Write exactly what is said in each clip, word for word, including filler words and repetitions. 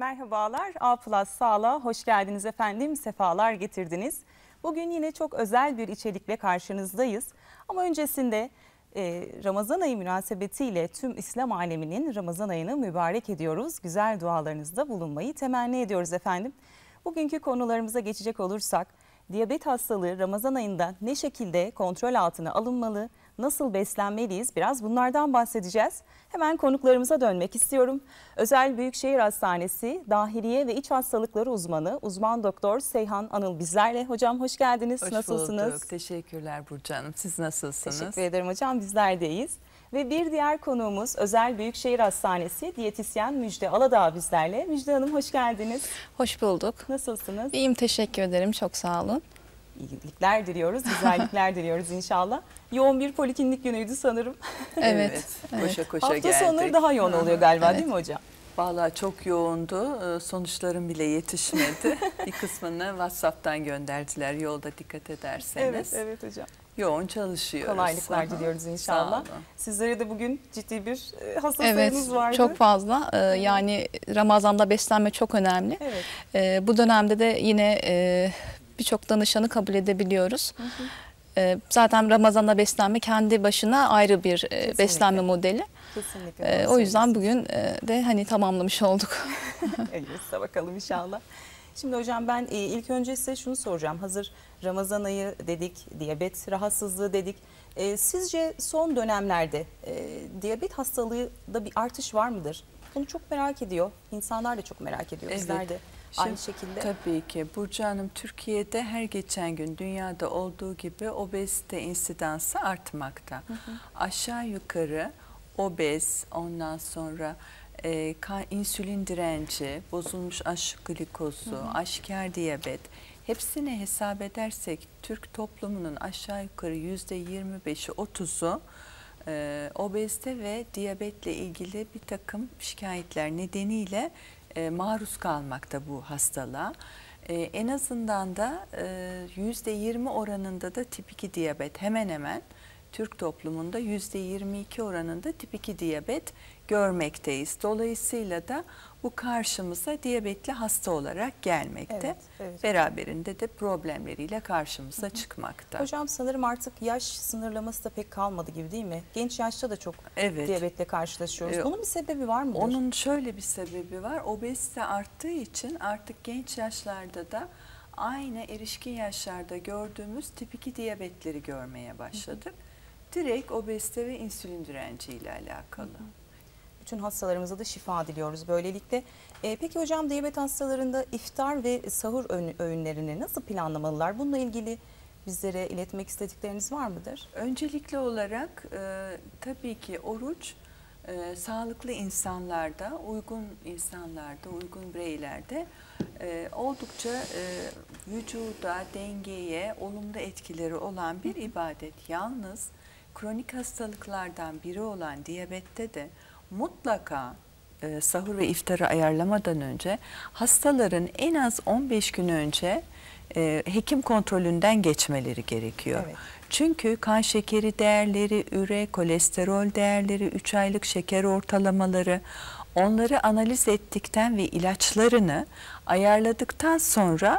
Merhabalar, A Plus Sağlığa hoş geldiniz efendim, sefalar getirdiniz. Bugün yine çok özel bir içerikle karşınızdayız. Ama öncesinde e, Ramazan ayı münasebetiyle tüm İslam aleminin Ramazan ayını mübarek ediyoruz. Güzel dualarınızda bulunmayı temenni ediyoruz efendim. Bugünkü konularımıza geçecek olursak, diyabet hastalığı Ramazan ayında ne şekilde kontrol altına alınmalı, nasıl beslenmeliyiz, biraz bunlardan bahsedeceğiz. Hemen konuklarımıza dönmek istiyorum. Özel Büyükşehir Hastanesi Dahiliye ve İç Hastalıkları Uzmanı, uzman doktor Seyhan Anıl bizlerle. Hocam hoş geldiniz. Hoş Nasılsınız? bulduk. Teşekkürler Burcu Hanım. Siz nasılsınız? Teşekkür ederim hocam. Bizler de iyiyiz. Ve bir diğer konuğumuz Özel Büyükşehir Hastanesi diyetisyen Müjde Aladağ bizlerle. Müjde Hanım hoş geldiniz. Hoş bulduk. Nasılsınız? İyiyim, teşekkür ederim. Çok sağ olun. İyilikler diliyoruz, güzellikler diliyoruz inşallah. Yoğun bir poliklinik günüydü sanırım. Evet. evet. Koşa koşa Hafta geldik. sonları daha yoğun oluyor galiba, Evet. değil mi hocam? Vallahi çok yoğundu. Sonuçlarım bile yetişmedi. Bir kısmını WhatsApp'tan gönderdiler. Yolda dikkat ederseniz. Evet, evet hocam. Yoğun çalışıyoruz. Kolaylıklar Aha. diliyoruz inşallah. Sağ olun. Sizlere de bugün ciddi bir e, hasta Evet, sayınız vardı. çok fazla. Ee, yani Ramazan'da beslenme çok önemli. Evet. Ee, bu dönemde de yine e, birçok danışanı kabul edebiliyoruz. Hı hı. Ee, zaten Ramazan'da beslenme kendi başına ayrı bir e, beslenme modeli. Kesinlikle. Ee, o yüzden bugün e, de hani tamamlamış olduk. Elbette bakalım inşallah. Şimdi hocam ben e, ilk önce size şunu soracağım. Hazır Ramazan ayı dedik, diyabet rahatsızlığı dedik. E, sizce son dönemlerde e, diyabet hastalığında bir artış var mıdır? Bunu çok merak ediyor. İnsanlar da çok merak ediyor. Evet. Bizler de Şimdi, aynı şekilde. Tabii ki Burcu Hanım, Türkiye'de her geçen gün dünyada olduğu gibi obezite insidansı artmakta. Hı hı. Aşağı yukarı obez, ondan sonra e, insülin direnci, bozulmuş aşk glikozu, hı hı. aşikar diyabet, hepsini hesap edersek Türk toplumunun aşağı yukarı yüzde yirmi beşi otuzu e, obezite ve diyabetle ilgili bir takım şikayetler nedeniyle e, maruz kalmakta bu hastalığa. E, en azından da yüzde yirmi oranında da tip iki diyabet, hemen hemen Türk toplumunda yüzde yirmi iki oranında tip iki diyabet görmekteyiz. Dolayısıyla da bu karşımıza diyabetli hasta olarak gelmekte. Evet, evet. Beraberinde de problemleriyle karşımıza Hı -hı. çıkmakta. Hocam sanırım artık yaş sınırlaması da pek kalmadı gibi, değil mi? Genç yaşta da çok evet. diyabetle karşılaşıyoruz. Bunun bir sebebi var mıdır? Onun şöyle bir sebebi var. Obezite arttığı için artık genç yaşlarda da aynı erişkin yaşlarda gördüğümüz tip iki diyabetleri görmeye başladık. Hı -hı. Direkt obezite ve insülin direnci ile alakalı. Hı -hı. Bütün hastalarımıza da şifa diliyoruz böylelikle. E, peki hocam diyabet hastalarında iftar ve sahur öğünlerini nasıl planlamalılar? Bununla ilgili bizlere iletmek istedikleriniz var mıdır? Öncelikli olarak e, tabii ki oruç e, sağlıklı insanlarda, uygun insanlarda, uygun bireylerde e, oldukça e, vücuda, dengeye olumlu etkileri olan bir ibadet. Yalnız kronik hastalıklardan biri olan diyabette de mutlaka e, sahur ve iftarı ayarlamadan önce hastaların en az on beş gün önce e, hekim kontrolünden geçmeleri gerekiyor. Evet. Çünkü kan şekeri değerleri, üre, kolesterol değerleri, üç aylık şeker ortalamaları, onları analiz ettikten ve ilaçlarını ayarladıktan sonra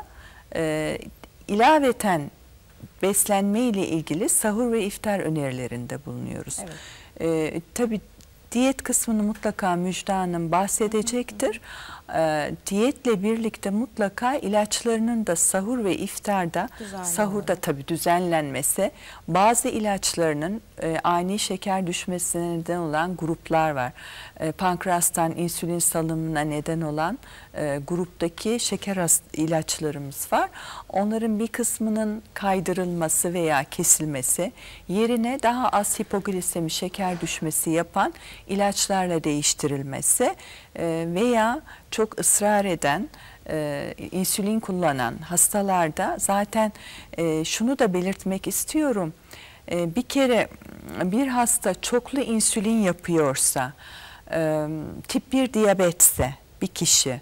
e, ilaveten beslenme ile ilgili sahur ve iftar önerilerinde bulunuyoruz. Evet. E, tabii diyet kısmını mutlaka Müjde Hanım bahsedecektir. E, diyetle birlikte mutlaka ilaçlarının da sahur ve iftarda, sahurda tabii düzenlenmesi, bazı ilaçlarının e, ani şeker düşmesine neden olan gruplar var. E, pankreastan insülin salımına neden olan e, gruptaki şeker ilaçlarımız var. Onların bir kısmının kaydırılması veya kesilmesi, yerine daha az hipoglisemi, şeker düşmesi yapan ilaçlarla değiştirilmesi e, veya çok ısrar eden, e, insülin kullanan hastalarda zaten e, şunu da belirtmek istiyorum. E, bir kere bir hasta çoklu insülin yapıyorsa, e, tip bir diyabetse bir kişi,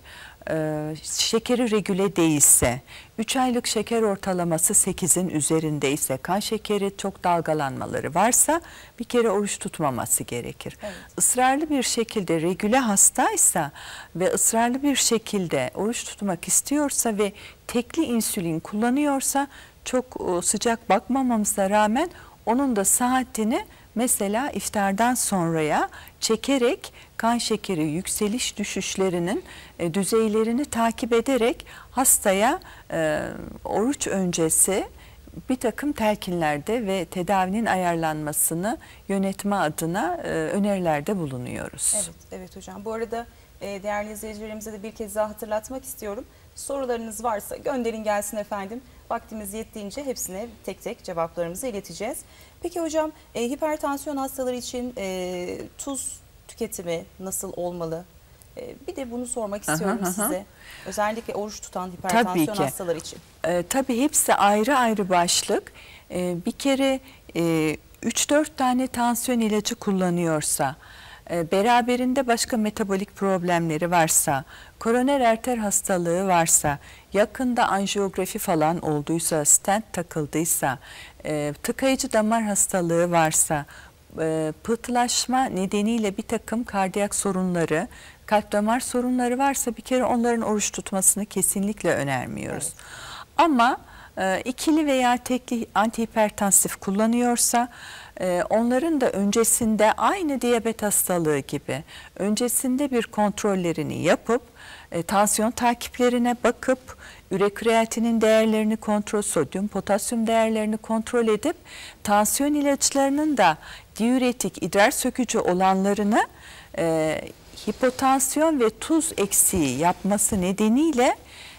e, şekeri regüle değilse, üç aylık şeker ortalaması sekizin üzerindeyse, kan şekeri çok dalgalanmaları varsa bir kere oruç tutmaması gerekir. Evet. Israrlı bir şekilde regüle hastaysa ve ısrarlı bir şekilde oruç tutmak istiyorsa ve tekli insülin kullanıyorsa çok sıcak bakmamamıza rağmen onun da saatini mesela iftardan sonraya çekerek kan şekeri yükseliş düşüşlerinin e, düzeylerini takip ederek hastaya e, oruç öncesi bir takım telkinlerde ve tedavinin ayarlanmasını yönetme adına e, önerilerde bulunuyoruz. Evet, evet hocam. Bu arada e, değerli izleyicilerimize de bir kez daha hatırlatmak istiyorum. Sorularınız varsa gönderin gelsin efendim. Vaktimiz yettiğince hepsine tek tek cevaplarımızı ileteceğiz. Peki hocam e, hipertansiyon hastaları için e, tuz tüketimi nasıl olmalı? E, bir de bunu sormak istiyorum aha, size. Aha. Özellikle oruç tutan hipertansiyon hastaları için. E, tabii hepsi ayrı ayrı başlık. E, bir kere e, üç dört tane tansiyon ilacı kullanıyorsa, e, beraberinde başka metabolik problemleri varsa, koroner arter hastalığı varsa, yakında anjiyografi falan olduysa, stent takıldıysa, e, tıkayıcı damar hastalığı varsa, e, pıhtılaşma nedeniyle bir takım kardiyak sorunları, kalp damar sorunları varsa bir kere onların oruç tutmasını kesinlikle önermiyoruz. Evet. Ama e, ikili veya tekli antihipertansif kullanıyorsa, e, onların da öncesinde aynı diyabet hastalığı gibi öncesinde bir kontrollerini yapıp, e, tansiyon takiplerine bakıp, ürekreatinin değerlerini kontrol, sodyum, potasyum değerlerini kontrol edip, tansiyon ilaçlarının da diüretik, idrar sökücü olanlarını e, hipotansiyon ve tuz eksiği yapması nedeniyle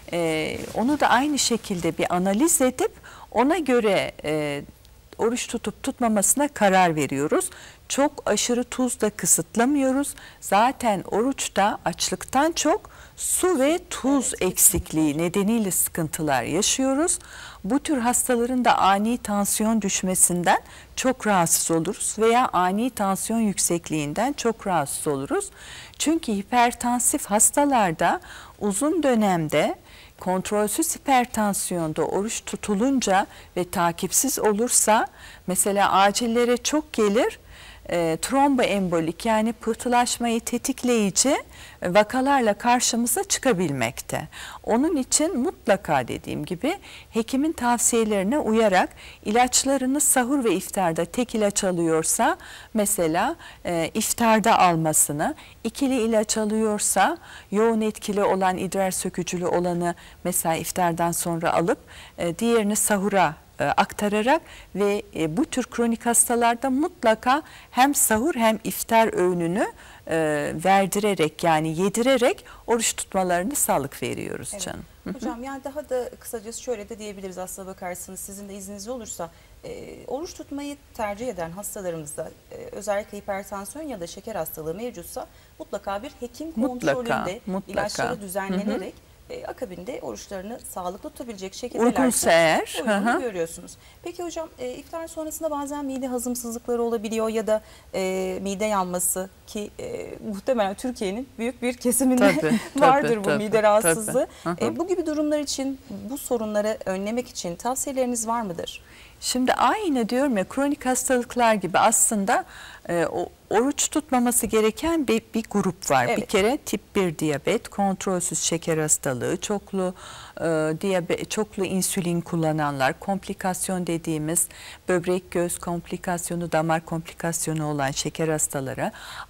e, onu da aynı şekilde bir analiz edip ona göre e, oruç tutup tutmamasına karar veriyoruz. Çok aşırı tuz da kısıtlamıyoruz. Zaten oruçta açlıktan çok su ve tuz eksikliği nedeniyle sıkıntılar yaşıyoruz. Bu tür hastaların da ani tansiyon düşmesinden çok rahatsız oluruz veya ani tansiyon yüksekliğinden çok rahatsız oluruz. Çünkü hipertansif hastalarda uzun dönemde kontrolsüz hipertansiyonda oruç tutulunca ve takipsiz olursa mesela acillere çok gelir, e, tromboembolik yani pıhtılaşmayı tetikleyici vakalarla karşımıza çıkabilmekte. Onun için mutlaka dediğim gibi hekimin tavsiyelerine uyarak ilaçlarını sahur ve iftarda tek ilaç alıyorsa mesela e, iftarda almasını, ikili ilaç alıyorsa yoğun etkili olan idrar sökücülü olanı mesela iftardan sonra alıp e, diğerini sahura aktararak ve bu tür kronik hastalarda mutlaka hem sahur hem iftar öğününü e, verdirerek yani yedirerek oruç tutmalarını sağlık veriyoruz evet. canım. Hocam yani daha da kısacası şöyle de diyebiliriz aslına bakarsanız sizin de izniniz olursa e, oruç tutmayı tercih eden hastalarımızda e, özellikle hipertansiyon ya da şeker hastalığı mevcutsa mutlaka bir hekim kontrolünde mutlaka, ilaçları düzenlenerek hı hı. E, akabinde oruçlarını sağlıklı tutabilecek şekilde uygunsa eğer uygun görüyorsunuz. Peki hocam e, iftar sonrasında bazen mide hazımsızlıkları olabiliyor ya da e, mide yanması ki e, muhtemelen Türkiye'nin büyük bir kesiminde tabii, vardır tabii, bu tabii, mide rahatsızlığı. E, bu gibi durumlar için bu sorunları önlemek için tavsiyeleriniz var mıdır? Şimdi aynı diyorum ya kronik hastalıklar gibi aslında e, o, oruç tutmaması gereken bir, bir grup var. Evet. Bir kere tip bir diyabet, kontrolsüz şeker hastalığı, çoklu e, diyabet, çoklu insülin kullananlar, komplikasyon dediğimiz böbrek göz komplikasyonu, damar komplikasyonu olan şeker hastaları,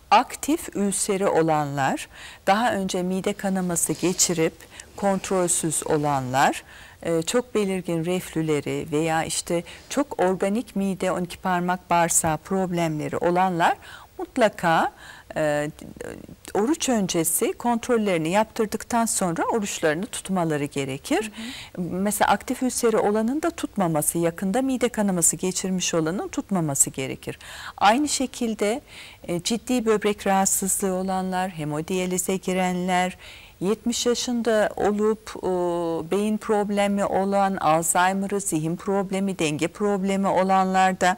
aktif ülseri olanlar, daha önce mide kanaması geçirip kontrolsüz olanlar, çok belirgin reflüleri veya işte çok organik mide on iki parmak bağırsağı problemleri olanlar mutlaka e, oruç öncesi kontrollerini yaptırdıktan sonra oruçlarını tutmaları gerekir. Hı hı. Mesela aktif ülseri olanın da tutmaması, yakında mide kanaması geçirmiş olanın tutmaması gerekir. Aynı şekilde e, ciddi böbrek rahatsızlığı olanlar, hemodiyalize girenler, yetmiş yaşında olup e, beyin problemi olan, Alzheimer'ı, zihin problemi, denge problemi olanlarda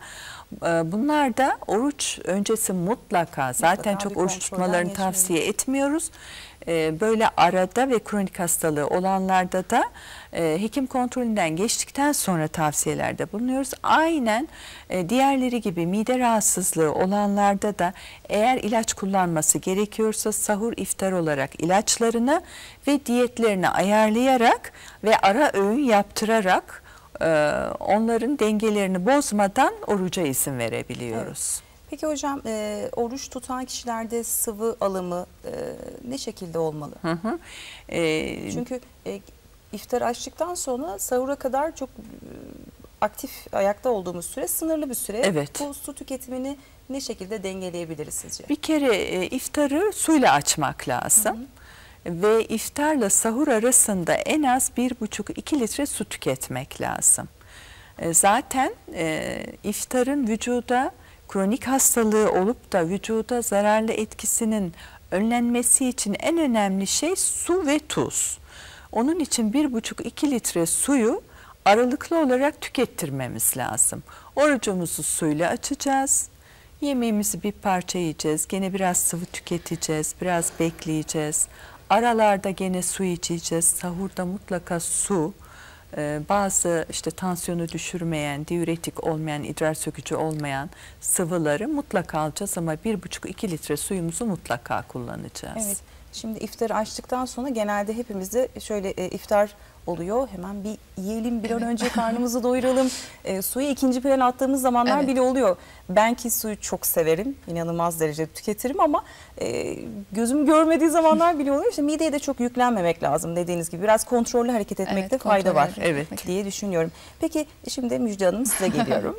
Bunlar da oruç öncesi mutlaka, zaten Mutlaka çok bir oruç kontrolden tutmalarını geçmeli. tavsiye etmiyoruz. Böyle arada ve kronik hastalığı olanlarda da hekim kontrolünden geçtikten sonra tavsiyelerde bulunuyoruz. Aynen diğerleri gibi mide rahatsızlığı olanlarda da eğer ilaç kullanması gerekiyorsa sahur iftar olarak ilaçlarını ve diyetlerini ayarlayarak ve ara öğün yaptırarak onların dengelerini bozmadan oruca izin verebiliyoruz. Evet. Peki hocam e, oruç tutan kişilerde sıvı alımı e, ne şekilde olmalı? Hı hı. E, Çünkü e, iftar açtıktan sonra sahura kadar çok e, aktif ayakta olduğumuz süre sınırlı bir süre. Evet. Bu su tüketimini ne şekilde dengeleyebiliriz sizce? Bir kere e, iftarı suyla açmak lazım. Hı hı. Ve iftarla sahur arasında en az bir buçuk iki litre su tüketmek lazım. E, zaten e, iftarın vücuda kronik hastalığı olup da vücuda zararlı etkisinin önlenmesi için en önemli şey su ve tuz. Onun için bir buçuk iki litre suyu aralıklı olarak tükettirmemiz lazım. Orucumuzu suyla açacağız. Yemeğimizi bir parça yiyeceğiz. Gene biraz sıvı tüketeceğiz. Biraz bekleyeceğiz. Aralarda gene su içeceğiz. Sahurda mutlaka su. Ee, bazı işte tansiyonu düşürmeyen, diüretik olmayan, idrar sökücü olmayan sıvıları mutlaka alacağız ama bir buçuk iki litre suyumuzu mutlaka kullanacağız. Evet. Şimdi iftarı açtıktan sonra genelde hepimizde şöyle e, iftar oluyor. Hemen bir yiyelim, bir an Evet. önce karnımızı doyuralım. E, suyu ikinci plana attığımız zamanlar Evet. bile oluyor. Ben ki suyu çok severim. İnanılmaz derecede tüketirim ama e, gözüm görmediği zamanlar bile oluyor. İşte mideye de çok yüklenmemek lazım dediğiniz gibi. Biraz kontrollü hareket etmekte Evet, fayda var. kontrollü hareket Evet. diye düşünüyorum. Peki şimdi Müjde Hanım size geliyorum.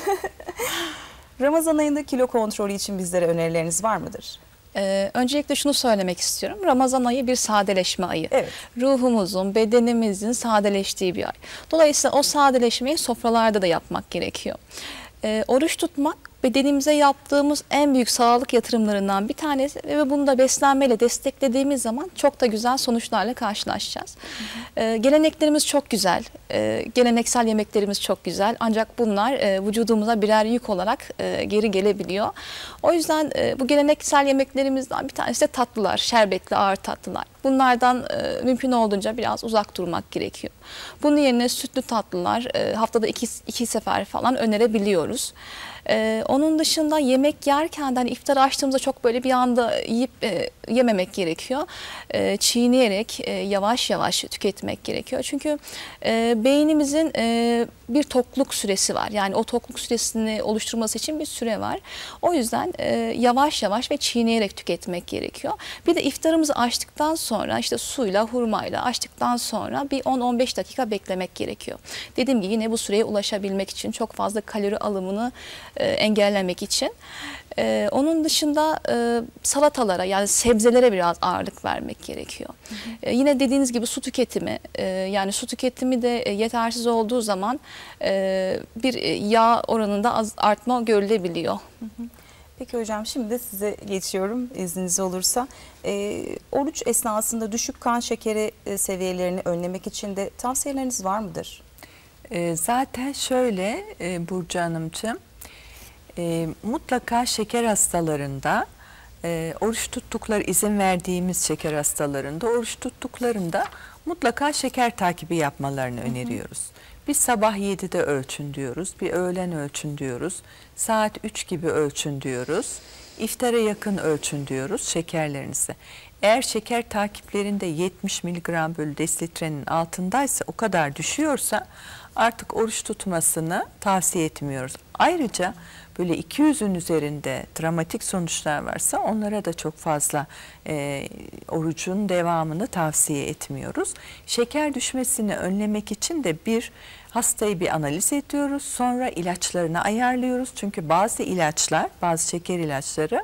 Ramazan ayında kilo kontrolü için bizlere önerileriniz var mıdır? Ee, öncelikle şunu söylemek istiyorum. Ramazan ayı bir sadeleşme ayı. Evet. Ruhumuzun, bedenimizin sadeleştiği bir ay. Dolayısıyla o sadeleşmeyi sofralarda da yapmak gerekiyor. Ee, oruç tutmak bedenimize yaptığımız en büyük sağlık yatırımlarından bir tanesi ve bunu da beslenmeyle desteklediğimiz zaman çok da güzel sonuçlarla karşılaşacağız. Hı hı. Ee, geleneklerimiz çok güzel, ee, geleneksel yemeklerimiz çok güzel ancak bunlar e, vücudumuza birer yük olarak e, geri gelebiliyor. O yüzden e, bu geleneksel yemeklerimizden bir tanesi de tatlılar, şerbetli ağır tatlılar. Bunlardan e, mümkün olduğunca biraz uzak durmak gerekiyor. Bunun yerine sütlü tatlılar e, haftada iki, iki sefer falan önerebiliyoruz. Ee, onun dışında yemek yerken de hani iftar açtığımızda çok böyle bir anda yiyip e, yememek gerekiyor. E, çiğneyerek e, yavaş yavaş tüketmek gerekiyor. Çünkü e, beynimizin e, bir tokluk süresi var. Yani o tokluk süresini oluşturması için bir süre var. O yüzden e, yavaş yavaş ve çiğneyerek tüketmek gerekiyor. Bir de iftarımızı açtıktan sonra işte suyla, hurmayla açtıktan sonra bir on on beş dakika beklemek gerekiyor. Dediğim gibi yine bu süreye ulaşabilmek için çok fazla kalori alımını e, engellemek için. Ee, onun dışında e, salatalara yani sebzelere biraz ağırlık vermek gerekiyor. Hı hı. Ee, yine dediğiniz gibi su tüketimi e, yani su tüketimi de e, yetersiz olduğu zaman e, bir yağ oranında az artma görülebiliyor. Hı hı. Peki hocam şimdi de size geçiyorum izniniz olursa. E, oruç esnasında düşük kan şekeri e, seviyelerini önlemek için de tavsiyeleriniz var mıdır? E, zaten şöyle e, Burcu Hanımcığım, E, mutlaka şeker hastalarında e, oruç tuttukları izin verdiğimiz şeker hastalarında oruç tuttuklarında mutlaka şeker takibi yapmalarını hı hı. öneriyoruz. Bir sabah yedide ölçün diyoruz, bir öğlen ölçün diyoruz, saat üç gibi ölçün diyoruz, iftara yakın ölçün diyoruz şekerlerinizi. Eğer şeker takiplerinde yetmiş miligram bölü desilitrenin altındaysa, o kadar düşüyorsa artık oruç tutmasını tavsiye etmiyoruz. Ayrıca böyle iki yüzün üzerinde dramatik sonuçlar varsa onlara da çok fazla e, orucun devamını tavsiye etmiyoruz. Şeker düşmesini önlemek için de bir hastayı bir analiz ediyoruz. Sonra ilaçlarını ayarlıyoruz. Çünkü bazı ilaçlar, bazı şeker ilaçları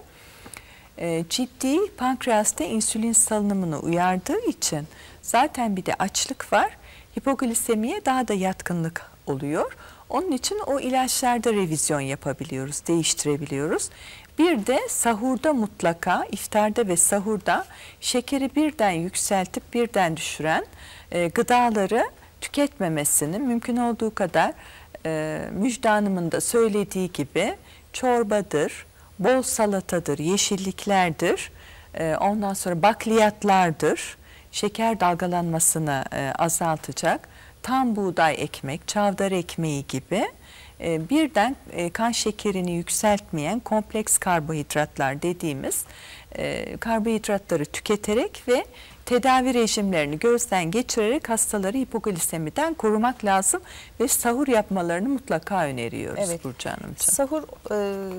e, ciddi pankreasta insülin salınımını uyardığı için zaten bir de açlık var. Hipoglisemiye daha da yatkınlık oluyor. Onun için o ilaçlarda revizyon yapabiliyoruz, değiştirebiliyoruz. Bir de sahurda mutlaka, iftarda ve sahurda şekeri birden yükseltip birden düşüren e, gıdaları tüketmemesini mümkün olduğu kadar e, Müjde Hanım'ın da söylediği gibi çorbadır, bol salatadır, yeşilliklerdir, e, ondan sonra bakliyatlardır, şeker dalgalanmasını e, azaltacak tam buğday ekmek, çavdar ekmeği gibi e, birden e, kan şekerini yükseltmeyen kompleks karbonhidratlar dediğimiz e, karbonhidratları tüketerek ve tedavi rejimlerini gözden geçirerek hastaları hipoglisemiden korumak lazım ve sahur yapmalarını mutlaka öneriyoruz Evet. Burcu Hanımcığım. Sahur e,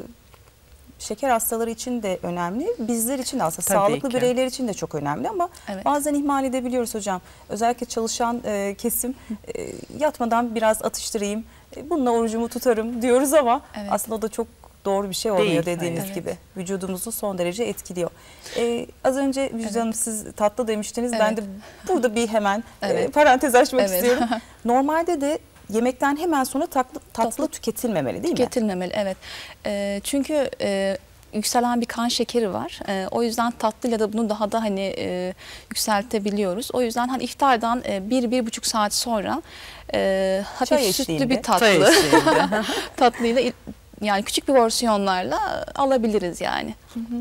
şeker hastaları için de önemli, bizler için de aslında Tabii sağlıklı ki. bireyler için de çok önemli ama Evet. bazen ihmal edebiliyoruz hocam. Özellikle çalışan e, kesim e, yatmadan biraz atıştırayım, e, bununla orucumu tutarım diyoruz ama Evet. aslında o da çok doğru bir şey olmuyor Değil, dediğiniz hayır. gibi. Vücudumuzu son derece etkiliyor. E, az önce Müjde Evet. Hanım siz tatlı demiştiniz. Evet. Ben de burada bir hemen e, Evet. parantez açmak Evet. istiyorum. Normalde de yemekten hemen sonra tatlı, tatlı, Tatlı tüketilmemeli değil mi? Tüketilmemeli, evet. E, çünkü e, yükselen bir kan şekeri var. E, o yüzden tatlıyla da bunu daha da hani e, yükseltebiliyoruz. O yüzden hani iftardan e, bir, bir buçuk saat sonra e, hafif Çay sütlü eşliğinde. bir Çay tatlı eşliğinde. tatlıyla il- yani küçük bir porsiyonlarla alabiliriz yani.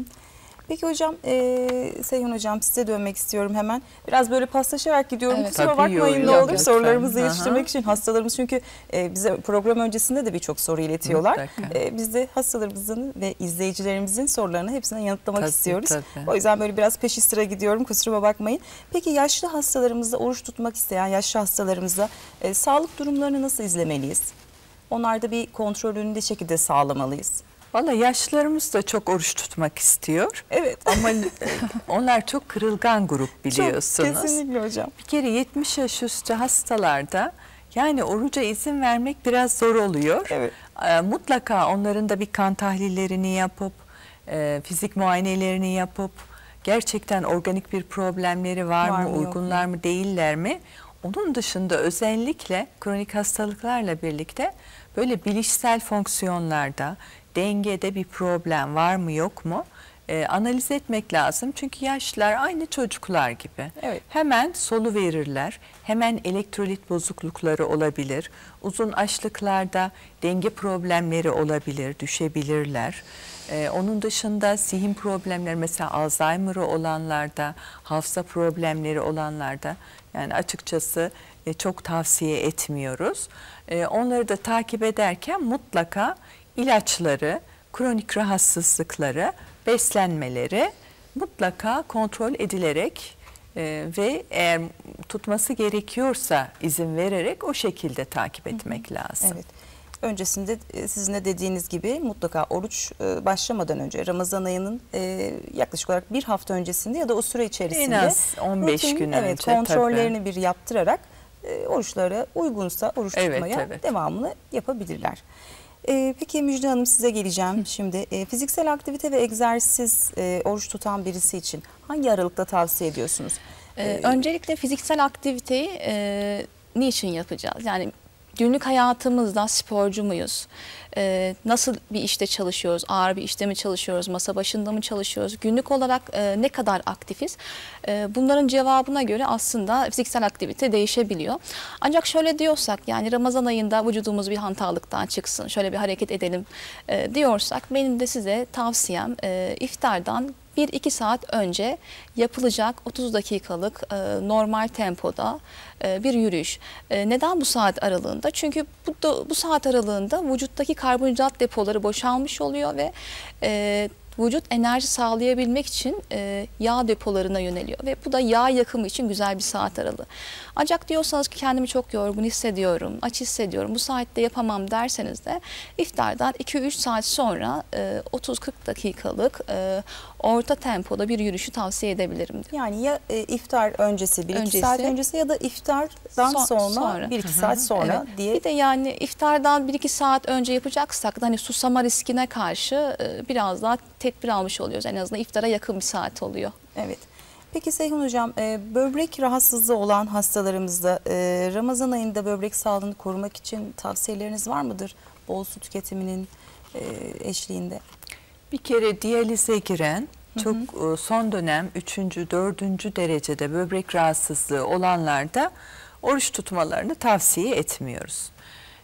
Peki hocam, e, Seyhan hocam size dönmek istiyorum hemen. Biraz böyle paslaşarak gidiyorum. Evet. Kusura Tabii, bakmayın yok, ne yok, olur lütfen. sorularımızı Aha. yetiştirmek için hastalarımız çünkü e, bize program öncesinde de birçok soru iletiyorlar. Mutlaka. E, biz de hastalarımızın ve izleyicilerimizin sorularını hepsine yanıtlamak Tabii, istiyoruz. tabii. O yüzden böyle biraz peşi sıra gidiyorum, kusuruma bakmayın. Peki yaşlı hastalarımızda, oruç tutmak isteyen yaşlı hastalarımızda e, sağlık durumlarını nasıl izlemeliyiz? Onlarda bir kontrolünü de şekilde sağlamalıyız. Valla yaşlılarımız da çok oruç tutmak istiyor. Evet. Ama e, onlar çok kırılgan grup biliyorsunuz. Çok, kesinlikle hocam. Bir kere yetmiş yaş üstü hastalarda yani oruca izin vermek biraz zor oluyor. Evet. E, mutlaka onların da bir kan tahlillerini yapıp, e, fizik muayenelerini yapıp, gerçekten organik bir problemleri var, Var mı, mı, yok uygunlar mı, değiller mi? Onun dışında özellikle kronik hastalıklarla birlikte böyle bilişsel fonksiyonlarda, dengede bir problem var mı yok mu e, analiz etmek lazım. Çünkü yaşlılar aynı çocuklar gibi. Evet. Hemen solu verirler, hemen elektrolit bozuklukları olabilir. Uzun açlıklarda denge problemleri olabilir, düşebilirler. Ee, onun dışında zihin problemleri, mesela Alzheimer'ı olanlarda, hafıza problemleri olanlarda yani açıkçası e, çok tavsiye etmiyoruz. E, onları da takip ederken mutlaka ilaçları, kronik rahatsızlıkları, beslenmeleri mutlaka kontrol edilerek e, ve eğer tutması gerekiyorsa izin vererek o şekilde takip etmek lazım. Evet. Öncesinde e, sizin de dediğiniz gibi mutlaka oruç e, başlamadan önce Ramazan ayının e, yaklaşık olarak bir hafta öncesinde ya da o süre içerisinde En az on beş rutin, gün evet, önce kontrollerini bir yaptırarak e, oruçlara uygunsa oruç Evet, tutmaya evet. devamını yapabilirler. E, peki Müjde Hanım size geleceğim şimdi. E, fiziksel aktivite ve egzersiz e, oruç tutan birisi için hangi aralıkta tavsiye ediyorsunuz? Ee, Ee, öncelikle fiziksel aktiviteyi e, niçin yapacağız? Yani günlük hayatımızda sporcu muyuz? Ee, nasıl bir işte çalışıyoruz? Ağır bir işte mi çalışıyoruz? Masa başında mı çalışıyoruz? Günlük olarak e, ne kadar aktifiz? E, bunların cevabına göre aslında fiziksel aktivite değişebiliyor. Ancak şöyle diyorsak, yani Ramazan ayında vücudumuz bir hantallıktan çıksın, şöyle bir hareket edelim e, diyorsak, benim de size tavsiyem e, iftardan bir iki saat önce yapılacak otuz dakikalık e, normal tempoda e, bir yürüyüş. E, neden bu saat aralığında? Çünkü bu, da, bu saat aralığında vücuttaki karbonhidrat depoları boşalmış oluyor ve e, vücut enerji sağlayabilmek için e, yağ depolarına yöneliyor ve bu da yağ yakımı için güzel bir saat aralığı. Ancak diyorsanız ki kendimi çok yorgun hissediyorum, aç hissediyorum, bu saatte yapamam derseniz de iftardan iki üç saat sonra e, otuz kırk dakikalık e, orta tempoda bir yürüyüşü tavsiye edebilirim. Yani ya e, iftar öncesi bir iki Öncesi. saat öncesi ya da iftardan Son- sonra, sonra. bir iki saat sonra Evet. diye. Bir de yani iftardan bir iki saat önce yapacaksak da hani susama riskine karşı e, biraz daha tedbir almış oluyoruz. En azından iftara yakın bir saat oluyor. Evet. Peki Seyhan Hocam, e, böbrek rahatsızlığı olan hastalarımızda e, Ramazan ayında böbrek sağlığını korumak için tavsiyeleriniz var mıdır? Bol su tüketiminin e, eşliğinde. Bir kere diyalize giren, çok e, son dönem üçüncü, dördüncü derecede böbrek rahatsızlığı olanlarda oruç tutmalarını tavsiye etmiyoruz.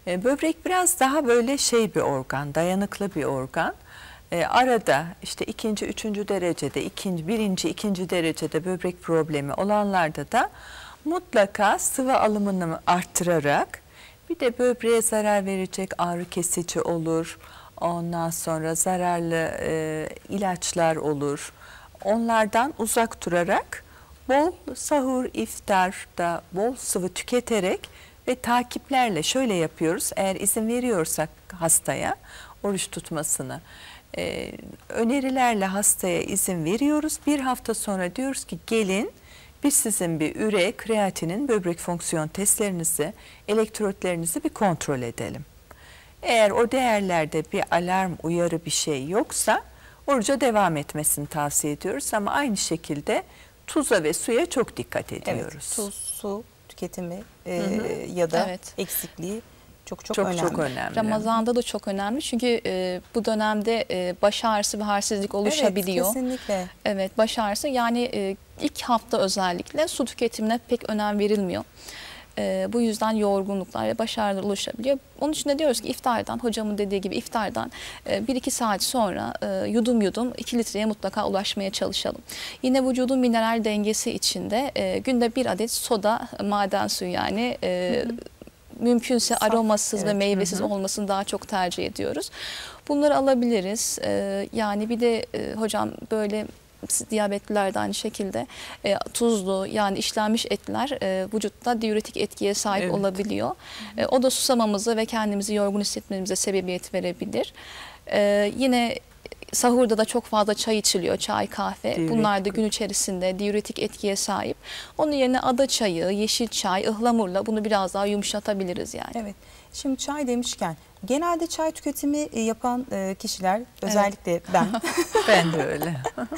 E, böbrek biraz daha böyle şey bir organ, dayanıklı bir organ. E, arada işte ikinci, üçüncü derecede, ikinci, birinci, ikinci derecede böbrek problemi olanlarda da mutlaka sıvı alımını arttırarak, bir de böbreğe zarar verecek ağrı kesici olur, ondan sonra zararlı e, ilaçlar olur. Onlardan uzak durarak bol sahur, iftarda bol sıvı tüketerek ve takiplerle şöyle yapıyoruz. Eğer izin veriyorsak hastaya oruç tutmasını, e, önerilerle hastaya izin veriyoruz. Bir hafta sonra diyoruz ki gelin biz sizin bir üre, kreatinin, böbrek fonksiyon testlerinizi, elektrotlerinizi bir kontrol edelim. Eğer o değerlerde bir alarm, uyarı bir şey yoksa oruca devam etmesini tavsiye ediyoruz. Ama aynı şekilde tuza ve suya çok dikkat ediyoruz. Evet, tuz, su tüketimi e, hı hı. ya da evet. eksikliği çok çok, çok önemli. Çok önemli. Ramazan'da da çok önemli çünkü e, bu dönemde e, baş ağrısı ve halsizlik oluşabiliyor. Evet, kesinlikle. Evet, baş ağrısı yani e, ilk hafta özellikle su tüketimine pek önem verilmiyor. E, bu yüzden yorgunluklar ve baş ağrıları oluşabiliyor. Onun için de diyoruz ki iftardan, hocamın dediği gibi iftardan e, bir iki saat sonra e, yudum yudum iki litreye mutlaka ulaşmaya çalışalım. Yine vücudun mineral dengesi içinde e, günde bir adet soda, maden suyu yani e, hı hı. mümkünse Saf, aromasız evet. ve meyvesiz hı hı. olmasını daha çok tercih ediyoruz. Bunları alabiliriz. Ee, yani bir de e, hocam böyle diyabetliler de aynı şekilde e, tuzlu yani işlenmiş etler e, vücutta diüretik etkiye sahip evet. olabiliyor. E, o da susamamızı ve kendimizi yorgun hissetmemize sebebiyet verebilir. E, yine sahurda da çok fazla çay içiliyor, çay, kahve. Diüretik. Bunlar da gün içerisinde diüretik etkiye sahip. Onun yerine ada çayı, yeşil çay, ıhlamurla bunu biraz daha yumuşatabiliriz yani. Evet. Şimdi çay demişken genelde çay tüketimi yapan kişiler, özellikle evet. ben. Ben de öyle.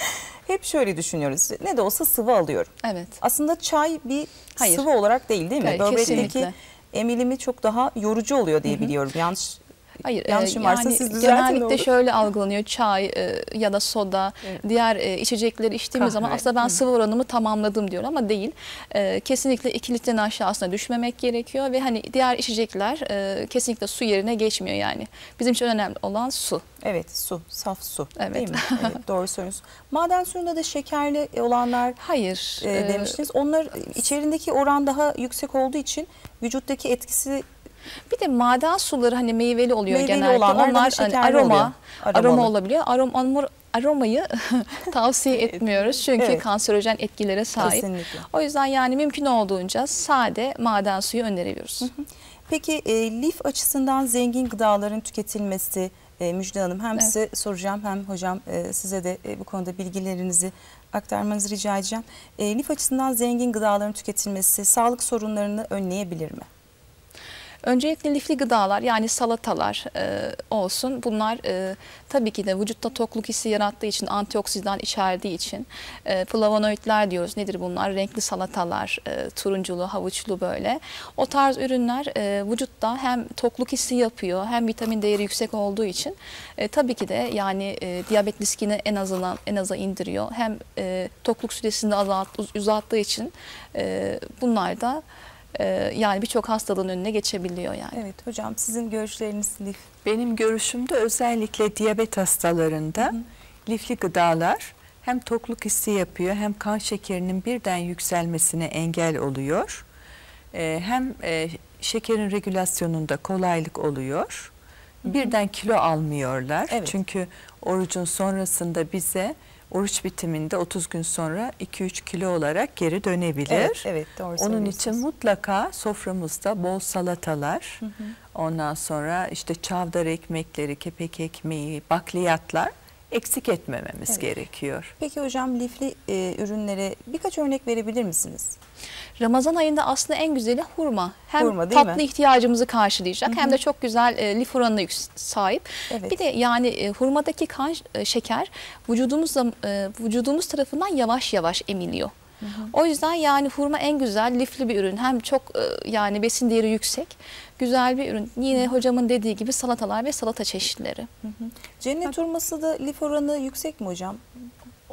Hep şöyle düşünüyoruz. Ne de olsa sıvı alıyorum. Evet. Aslında çay bir Hayır. sıvı olarak değil değil mi? Hayır, böbrekteki emilimi çok daha yorucu oluyor diye Hı -hı. biliyorum. Yanlış Hayır, yanlışım yani varsa siz düzeltin. Genellikle şöyle algılanıyor çay e, ya da soda, evet. diğer e, içecekleri içtiğimiz Kahve. zaman aslında ben Hı. sıvı oranımı tamamladım diyor ama değil. E, kesinlikle iki litrenin aşağısına düşmemek gerekiyor ve hani diğer içecekler e, kesinlikle su yerine geçmiyor yani. Bizim için önemli olan su. Evet, su, saf su evet. değil mi? Evet, doğru söylüyorsunuz. Maden suyunda da şekerli olanlar Hayır e, demiştiniz. Onlar içerisindeki oran daha yüksek olduğu için vücuttaki etkisi. Bir de maden suları hani meyveli oluyor meyveli genellikle. Onlar hani aroma, oluyor. aroma olabiliyor. Arom, aromayı tavsiye etmiyoruz çünkü evet. kanserojen etkilere sahip. Kesinlikle. O yüzden yani mümkün olduğunca sade maden suyu öneriyoruz. Hı hı. Peki e, lif açısından zengin gıdaların tüketilmesi, e, Müjde Hanım hem evet. size soracağım hem hocam e, size de e, bu konuda bilgilerinizi aktarmanızı rica edeceğim. E, lif açısından zengin gıdaların tüketilmesi sağlık sorunlarını önleyebilir mi? Öncelikle lifli gıdalar yani salatalar e, olsun. Bunlar e, tabii ki de vücutta tokluk hissi yarattığı için, antioksidan içerdiği için e, flavonoidler diyoruz. Nedir bunlar? Renkli salatalar, e, turunculu, havuçlu böyle. O tarz ürünler e, vücutta hem tokluk hissi yapıyor hem vitamin değeri yüksek olduğu için e, tabii ki de yani e, diyabet riskini en azından en aza indiriyor. Hem e, tokluk süresini azalt, uzattığı için e, bunlar da yani birçok hastalığın önüne geçebiliyor yani. Evet hocam, sizin görüşleriniz lif? Benim görüşümde özellikle diyabet hastalarında Hı -hı. lifli gıdalar hem tokluk hissi yapıyor hem kan şekerinin birden yükselmesine engel oluyor. Hem şekerin regülasyonunda kolaylık oluyor. Hı -hı. Birden kilo almıyorlar. Evet. Çünkü orucun sonrasında bize oruç bitiminde otuz gün sonra iki üç kilo olarak geri dönebilir. Evet, evet, doğru Onun için mutlaka soframızda bol salatalar, hı hı. ondan sonra işte çavdar ekmekleri, kepek ekmeği, bakliyatlar eksik etmememiz evet. gerekiyor. Peki hocam lifli e, ürünlere birkaç örnek verebilir misiniz? Ramazan ayında aslında en güzeli hurma. Hem hurma, tatlı mi? ihtiyacımızı karşılayacak Hı -hı. hem de çok güzel e, lif oranına sahip. Evet. Bir de yani e, hurmadaki kan e, şeker vücudumuzda e, vücudumuz tarafından yavaş yavaş emiliyor. Hı hı. O yüzden yani hurma en güzel lifli bir ürün. Hem çok e, yani besin değeri yüksek, güzel bir ürün. Yine hı hı. hocamın dediği gibi salatalar ve salata çeşitleri. Hı hı. Cennet hurması da lif oranı yüksek mi hocam?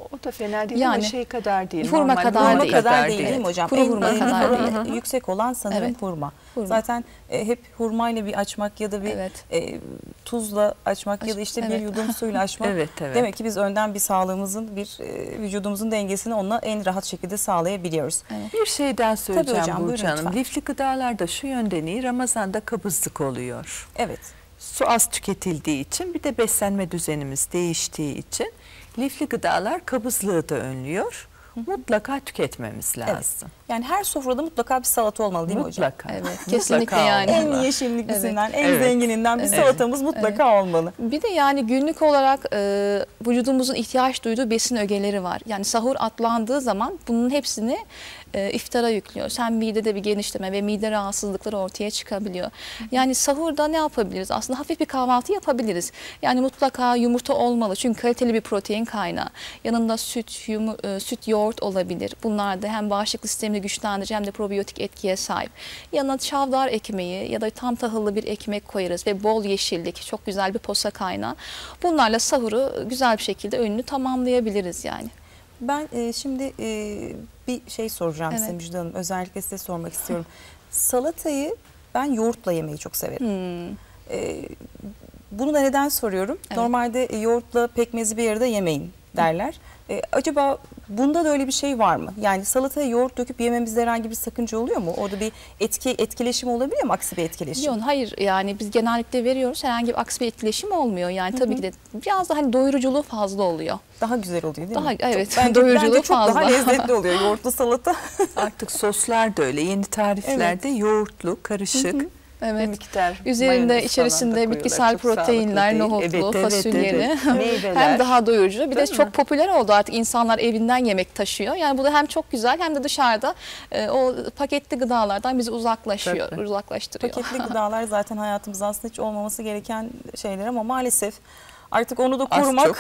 O da fena değil Yani, ama şey kadar değil. hurma normal kadar Hurma değil. kadar değil. değil, değil mi hocam? Kuru En hurma en kadar hurma değil. yüksek olan sanırım Evet. hurma. Hurma. Zaten e, hep hurmayla bir açmak ya da bir Evet. e, tuzla açmak ya da işte bir Evet. yudum suyla açmak. Evet, evet. Demek ki biz önden bir sağlığımızın, bir e, vücudumuzun dengesini onunla en rahat şekilde sağlayabiliyoruz. Evet. Bir şey daha söyleyeceğim hocam, buyurun Burcu Hanım. lütfen. Lifli gıdalarda şu yönden iyi, Ramazan'da kabızlık oluyor. Evet. Su az tüketildiği için, bir de beslenme düzenimiz değiştiği için lifli gıdalar kabızlığı da önlüyor. Mutlaka tüketmemiz lazım. Yani her sofrada mutlaka bir salata olmalı değil mi hocam? Mutlaka. Evet, Mutlaka kesinlikle yani. En olmalı. yeşilliklisinden, en Evet. zengininden bir Evet. salatamız mutlaka olmalı. Bir de yani günlük olarak e, vücudumuzun ihtiyaç duyduğu besin ögeleri var. Yani sahur atlandığı zaman bunun hepsini e, iftara yüklüyor. Hem midede bir genişleme ve mide rahatsızlıkları ortaya çıkabiliyor. Yani sahurda ne yapabiliriz? Aslında hafif bir kahvaltı yapabiliriz. Yani mutlaka yumurta olmalı çünkü kaliteli bir protein kaynağı. Yanında süt, yumur, e, süt, yoğurt olabilir. Bunlar da hem bağışıklık sistemini güçlendirici hem de probiyotik etkiye sahip. Yanına çavdar ekmeği ya da tam tahıllı bir ekmek koyarız ve bol yeşillik, çok güzel bir posa kaynağı. Bunlarla sahuru güzel bir şekilde öğününü tamamlayabiliriz yani. Ben e, şimdi e, bir şey soracağım Evet. size Müjde Hanım. Özellikle size sormak istiyorum. Salatayı ben yoğurtla yemeyi çok severim. Hmm. E, bunu da neden soruyorum? Evet. Normalde e, yoğurtla pekmezi bir arada yemeyin derler. E, acaba bunda da öyle bir şey var mı? Yani salataya yoğurt döküp yememizde herhangi bir sakınca oluyor mu? Orada bir etki etkileşim olabiliyor mu? Aksi bir etkileşim. Yok, hayır yani biz genellikle veriyoruz, herhangi bir aksi bir etkileşim olmuyor. Yani tabii ki de biraz da hani doyuruculuğu fazla oluyor. Daha güzel oluyor değil Daha, mi? evet, Çok, bence, doyuruculuğu bence çok fazla. daha lezzetli oluyor yoğurtlu salata. Artık soslar da öyle. Yeni tariflerde yoğurtlu, karışık. Bir Evet. miktar Üzerinde mayonez içerisinde falan da bitkisel koyuyorlar. Çok proteinler, sağlıklı değil. nohutlu, Evet, evet, fasulyeli. evet. Meyveler. Hem daha doyurucu. Bir de Değil mi? çok popüler oldu artık, insanlar evinden yemek taşıyor. Yani bu da hem çok güzel hem de dışarıda e, o paketli gıdalardan bizi uzaklaşıyor, Tabii. uzaklaştırıyor. Paketli gıdalar zaten hayatımızda aslında hiç olmaması gereken şeyler ama maalesef artık onu da Az korumak çok.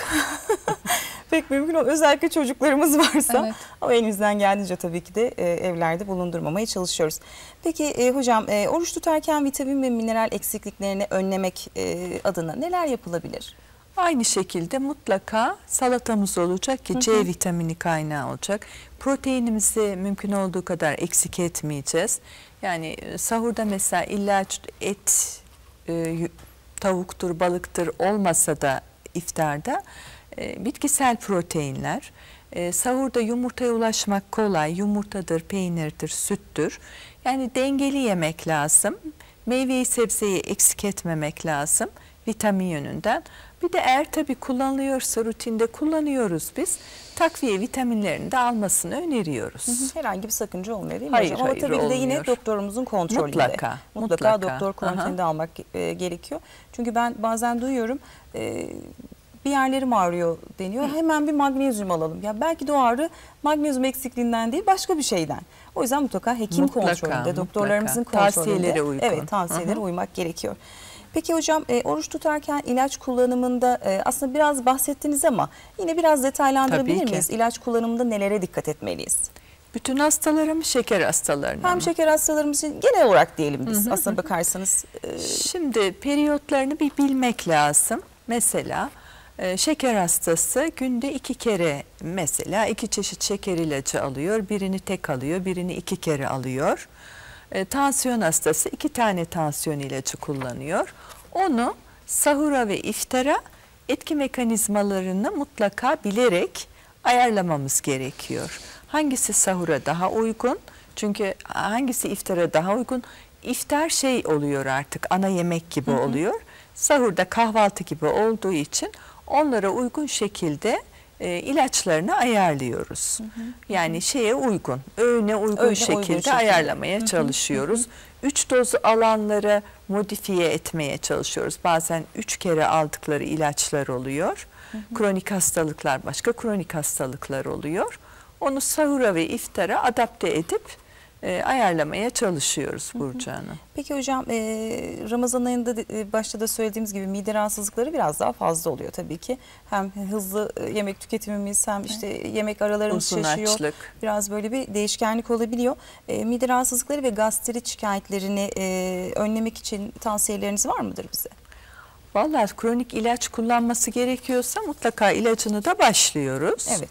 pek mümkün olmuyor. Özellikle çocuklarımız varsa Evet. ama elimizden geldiğince tabii ki de e, evlerde bulundurmamaya çalışıyoruz. Peki e, hocam e, oruç tutarken vitamin ve mineral eksikliklerini önlemek e, adına neler yapılabilir? Aynı şekilde mutlaka salatamız olacak ki C vitamini kaynağı olacak. Proteinimizi mümkün olduğu kadar eksik etmeyeceğiz. Yani e, sahurda mesela illa et, e, tavuktur, balıktır olmasa da iftarda e, bitkisel proteinler. E, sahurda yumurtaya ulaşmak kolay. Yumurtadır, peynirdir, süttür. Yani dengeli yemek lazım. Meyveyi, sebzeyi eksik etmemek lazım vitamin yönünden. Bir de eğer tabii kullanılıyorsa, rutinde kullanıyoruz biz, takviye vitaminlerini de almasını öneriyoruz. Herhangi bir sakınca olmuyor değil mi Hayır, hocam? Ama hayır, tabii ki de yine olmuyor. doktorumuzun kontrolünde. Mutlaka, Mutlaka, mutlaka. doktor kontrolünde Aha. almak e, gerekiyor. Çünkü ben bazen duyuyorum e, bir yerlerim ağrıyor deniyor. Hemen bir magnezyum alalım. Ya belki de o ağrı magnezyum eksikliğinden değil başka bir şeyden. O yüzden mutlaka hekim Mutlaka, kontrolünde, doktorlarımızın mutlaka. kontrolünde. Tavsiyelere uygun. Evet, tavsiyelere Hı hı. uymak gerekiyor. Peki hocam e, oruç tutarken ilaç kullanımında e, aslında biraz bahsettiniz ama yine biraz detaylandırabilir Tabii ki. miyiz? İlaç kullanımında nelere dikkat etmeliyiz? Bütün hastalara mı, şeker hastalarına Hem mı? şeker hastalarımız için genel olarak diyelim biz aslına bakarsanız. e, Şimdi periyotlarını bir bilmek lazım. Mesela e, şeker hastası günde iki kere mesela iki çeşit şeker ilacı alıyor. Birini tek alıyor, birini iki kere alıyor. E, tansiyon hastası iki tane tansiyon ilacı kullanıyor. Onu sahura ve iftara etki mekanizmalarını mutlaka bilerek ayarlamamız gerekiyor. Hangisi sahura daha uygun? Çünkü hangisi iftara daha uygun? İftar şey oluyor artık, ana yemek gibi oluyor. Sahurda kahvaltı gibi olduğu için onlara uygun şekilde e, ilaçlarını ayarlıyoruz. Yani şeye uygun, öğüne uygun Öğüne şekilde uygun şekilde. ayarlamaya çalışıyoruz. Üç dozu alanları modifiye etmeye çalışıyoruz. Bazen üç kere aldıkları ilaçlar oluyor. Kronik hastalıklar başka, kronik hastalıklar oluyor. Onu sahura ve iftara adapte edip e, ayarlamaya çalışıyoruz Burcu Hanım. Peki hocam e, Ramazan ayında de, e, başta da söylediğimiz gibi mide rahatsızlıkları biraz daha fazla oluyor tabii ki. Hem hızlı e, yemek tüketimimiz hem işte yemek aralarımız Uzun şaşıyor. açlık. Biraz böyle bir değişkenlik olabiliyor. E, mide rahatsızlıkları ve gastrit şikayetlerini e, önlemek için tavsiyeleriniz var mıdır bize? Vallahi kronik ilaç kullanması gerekiyorsa mutlaka ilacını da başlıyoruz. Evet.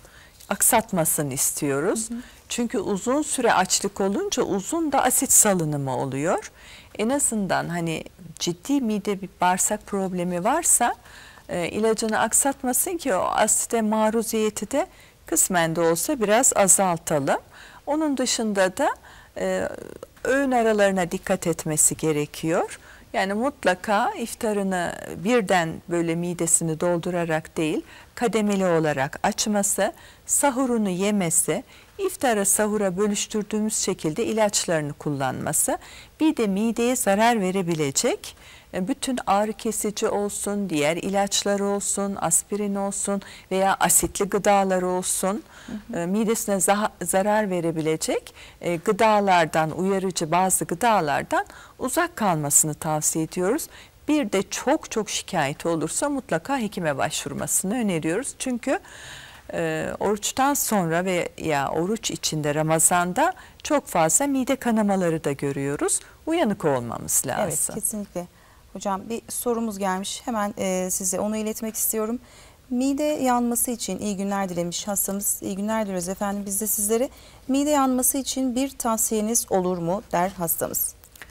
aksatmasını istiyoruz. Hı hı. Çünkü uzun süre açlık olunca uzun da asit salınımı oluyor. En azından hani ciddi mide bir bağırsak problemi varsa e, ilacını aksatmasın ki o asite maruziyeti de kısmen de olsa biraz azaltalım. Onun dışında da e, öğün aralarına dikkat etmesi gerekiyor. Yani mutlaka iftarını birden böyle midesini doldurarak değil, kademeli olarak açması, sahurunu yemesi, iftara sahura bölüştürdüğümüz şekilde ilaçlarını kullanması, bir de mideye zarar verebilecek bütün ağrı kesici olsun, diğer ilaçlar olsun, aspirin olsun veya asitli gıdalar olsun, hı hı. midesine zarar verebilecek gıdalardan, uyarıcı bazı gıdalardan uzak kalmasını tavsiye ediyoruz. Bir de çok çok şikayeti olursa mutlaka hekime başvurmasını öneriyoruz. Çünkü e, oruçtan sonra veya oruç içinde Ramazan'da çok fazla mide kanamaları da görüyoruz. Uyanık olmamız lazım. Evet, kesinlikle. Hocam bir sorumuz gelmiş. Hemen e, size onu iletmek istiyorum. Mide yanması için iyi günler dilemiş hastamız. İyi günler diliyoruz efendim biz de sizlere. Mide yanması için bir tavsiyeniz olur mu der hastamız.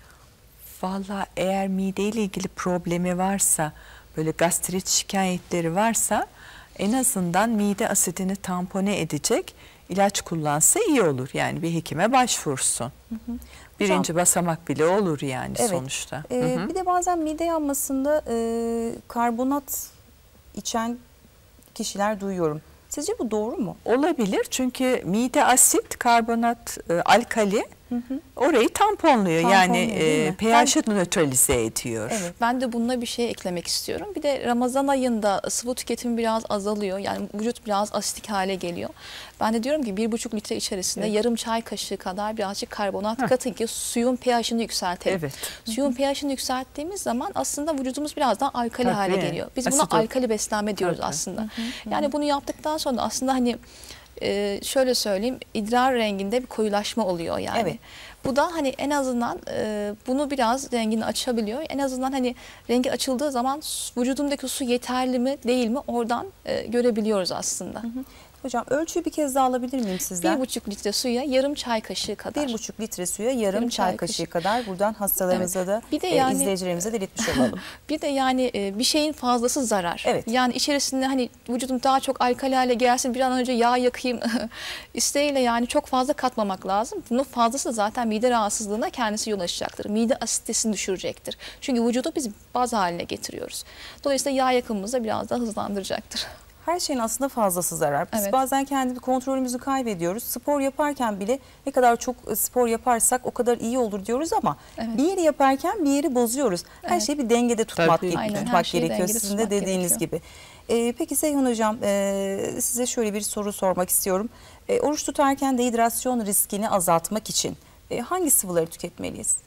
Vallahi eğer mideyle ilgili problemi varsa, böyle gastrit şikayetleri varsa en azından mide asidini tampone edecek ilaç kullansa iyi olur. Yani bir hekime başvursun. Hı hı. Birinci Hocam, basamak bile olur yani evet, sonuçta. E, hı hı. Bir de bazen mide yanmasında e, karbonat içen kişiler duyuyorum. Sizce bu doğru mu? Olabilir çünkü mide asit, karbonat, e, alkali hı hı. orayı tamponluyor. Tamponluyor yani e, pH'ı ben... nötralize ediyor. Evet, ben de bununla bir şey eklemek istiyorum. Bir de Ramazan ayında sıvı tüketimi biraz azalıyor. Yani vücut biraz asitik hale geliyor. Ben de diyorum ki bir buçuk litre içerisinde evet. yarım çay kaşığı kadar birazcık karbonat Heh. katın ki suyun pH'ını yükseltelim. Evet. Suyun pH'ını yükselttiğimiz zaman aslında vücudumuz biraz daha alkali Tabii. hale geliyor. Biz buna Asit alkali beslenme diyoruz Tabii. aslında. Hı hı. Yani bunu yaptıktan sonra aslında hani Ee, şöyle söyleyeyim, idrar renginde bir koyulaşma oluyor yani. Evet. Bu da hani en azından e, bunu biraz rengini açabiliyor. En azından hani rengi açıldığı zaman vücudundaki su yeterli mi değil mi oradan e, görebiliyoruz aslında. Hı hı. Hocam ölçüyü bir kez daha alabilir miyim sizden? Bir buçuk litre suya yarım çay kaşığı kadar. Bir buçuk litre suya yarım, yarım çay, çay kaşığı, kaşığı kadar buradan hastalarımıza evet. da bir de yani, izleyicilerimize de iletmiş olalım. Bir de yani bir şeyin fazlası zarar. Evet. Yani içerisinde hani vücudum daha çok alkali hale gelsin bir an önce yağ yakayım isteğiyle yani çok fazla katmamak lazım. Bunun fazlası zaten mide rahatsızlığına kendisi yol açacaktır. Mide asitesini düşürecektir. Çünkü vücudu biz baz haline getiriyoruz. Dolayısıyla yağ yakımımızı da biraz daha hızlandıracaktır. Her şeyin aslında fazlası zarar. Biz evet. bazen kendi kontrolümüzü kaybediyoruz. Spor yaparken bile ne kadar çok spor yaparsak o kadar iyi olur diyoruz ama evet. bir yeri yaparken bir yeri bozuyoruz. Her evet. şeyi bir dengede tutmak, tutmak gerekiyor sizin de dediğiniz gerekiyor. gibi. Ee, peki Seyhan Hocam e, size şöyle bir soru sormak istiyorum. E, oruç tutarken dehidrasyon riskini azaltmak için e, hangi sıvıları tüketmeliyiz?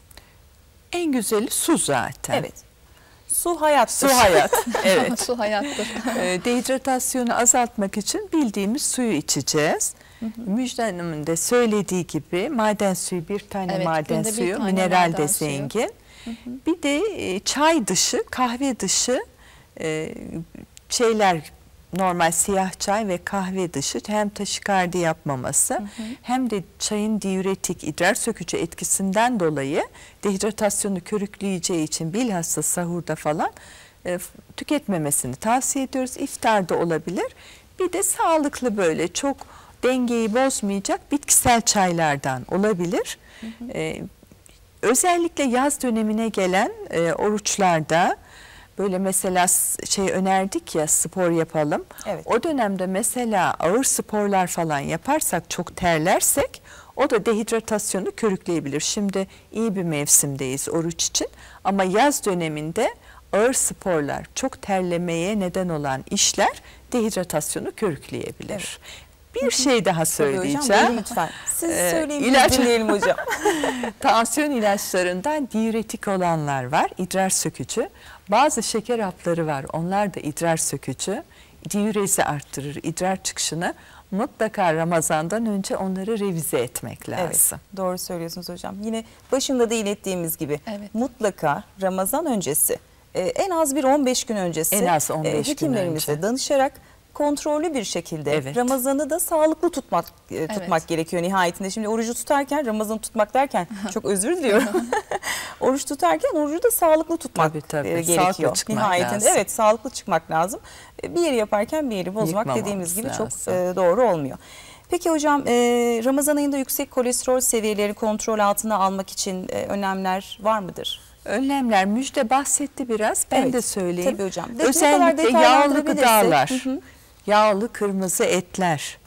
En güzeli su zaten. Evet. Su hayattır. Su hayat. Evet. Su hayattır. Dehidratasyonu azaltmak için bildiğimiz suyu içeceğiz. Hı hı. Müjde Hanım'ın da söylediği gibi maden suyu bir tane evet, maden suyu, tane mineral de zengin. Hı hı. Bir de çay dışı, kahve dışı şeyler normal siyah çay ve kahve dışı hem taşikardi yapmaması hı hı. hem de çayın diüretik idrar sökücü etkisinden dolayı dehidratasyonu körükleyeceği için bilhassa sahurda falan e, tüketmemesini tavsiye ediyoruz. İftarda olabilir. Bir de sağlıklı böyle çok dengeyi bozmayacak bitkisel çaylardan olabilir. Hı hı. E, özellikle yaz dönemine gelen e, oruçlarda böyle mesela şey önerdik ya spor yapalım. Evet. O dönemde mesela ağır sporlar falan yaparsak çok terlersek o da dehidratasyonu körükleyebilir. Şimdi iyi bir mevsimdeyiz oruç için ama yaz döneminde ağır sporlar çok terlemeye neden olan işler dehidratasyonu körükleyebilir. Evet. Bir şey daha söyleyeceğim. Hocam, lütfen. Siz ee, söyleyin ilaç... dinleyelim hocam. Tansiyon ilaçlarından diüretik olanlar var. İdrar sökücü. Bazı şeker hapları var. Onlar da idrar sökücü. Diürezi arttırır. İdrar çıkışını mutlaka Ramazan'dan önce onları revize etmek lazım. Evet, doğru söylüyorsunuz hocam. Yine başında da ilettiğimiz gibi evet. mutlaka Ramazan öncesi en az bir on beş gün öncesi en az on beş hekimlerimize gün önce. danışarak kontrollü bir şekilde Evet. Ramazan'ı da sağlıklı tutmak e, tutmak Evet. gerekiyor nihayetinde. Şimdi orucu tutarken, Ramazan'ı tutmak derken çok özür diliyorum. Oruç tutarken orucu da sağlıklı tutmak Tabii, tabii. e, Sağlıklı gerekiyor. çıkmak Nihayetinde lazım. evet, sağlıklı çıkmak lazım. E, Bir yeri yaparken bir yeri bozmak Yıkmamamız dediğimiz gibi lazım. çok e, doğru olmuyor. Peki hocam, e, Ramazan ayında yüksek kolesterol seviyeleri kontrol altına almak için e, önlemler var mıdır? Önlemler, Müjde bahsetti biraz. Ben Evet, de söyleyeyim. tabii hocam. De- ne kadar Özellikle yağlı detaylandırabilirsek. gıdalar, Hı hı. yağlı kırmızı etler,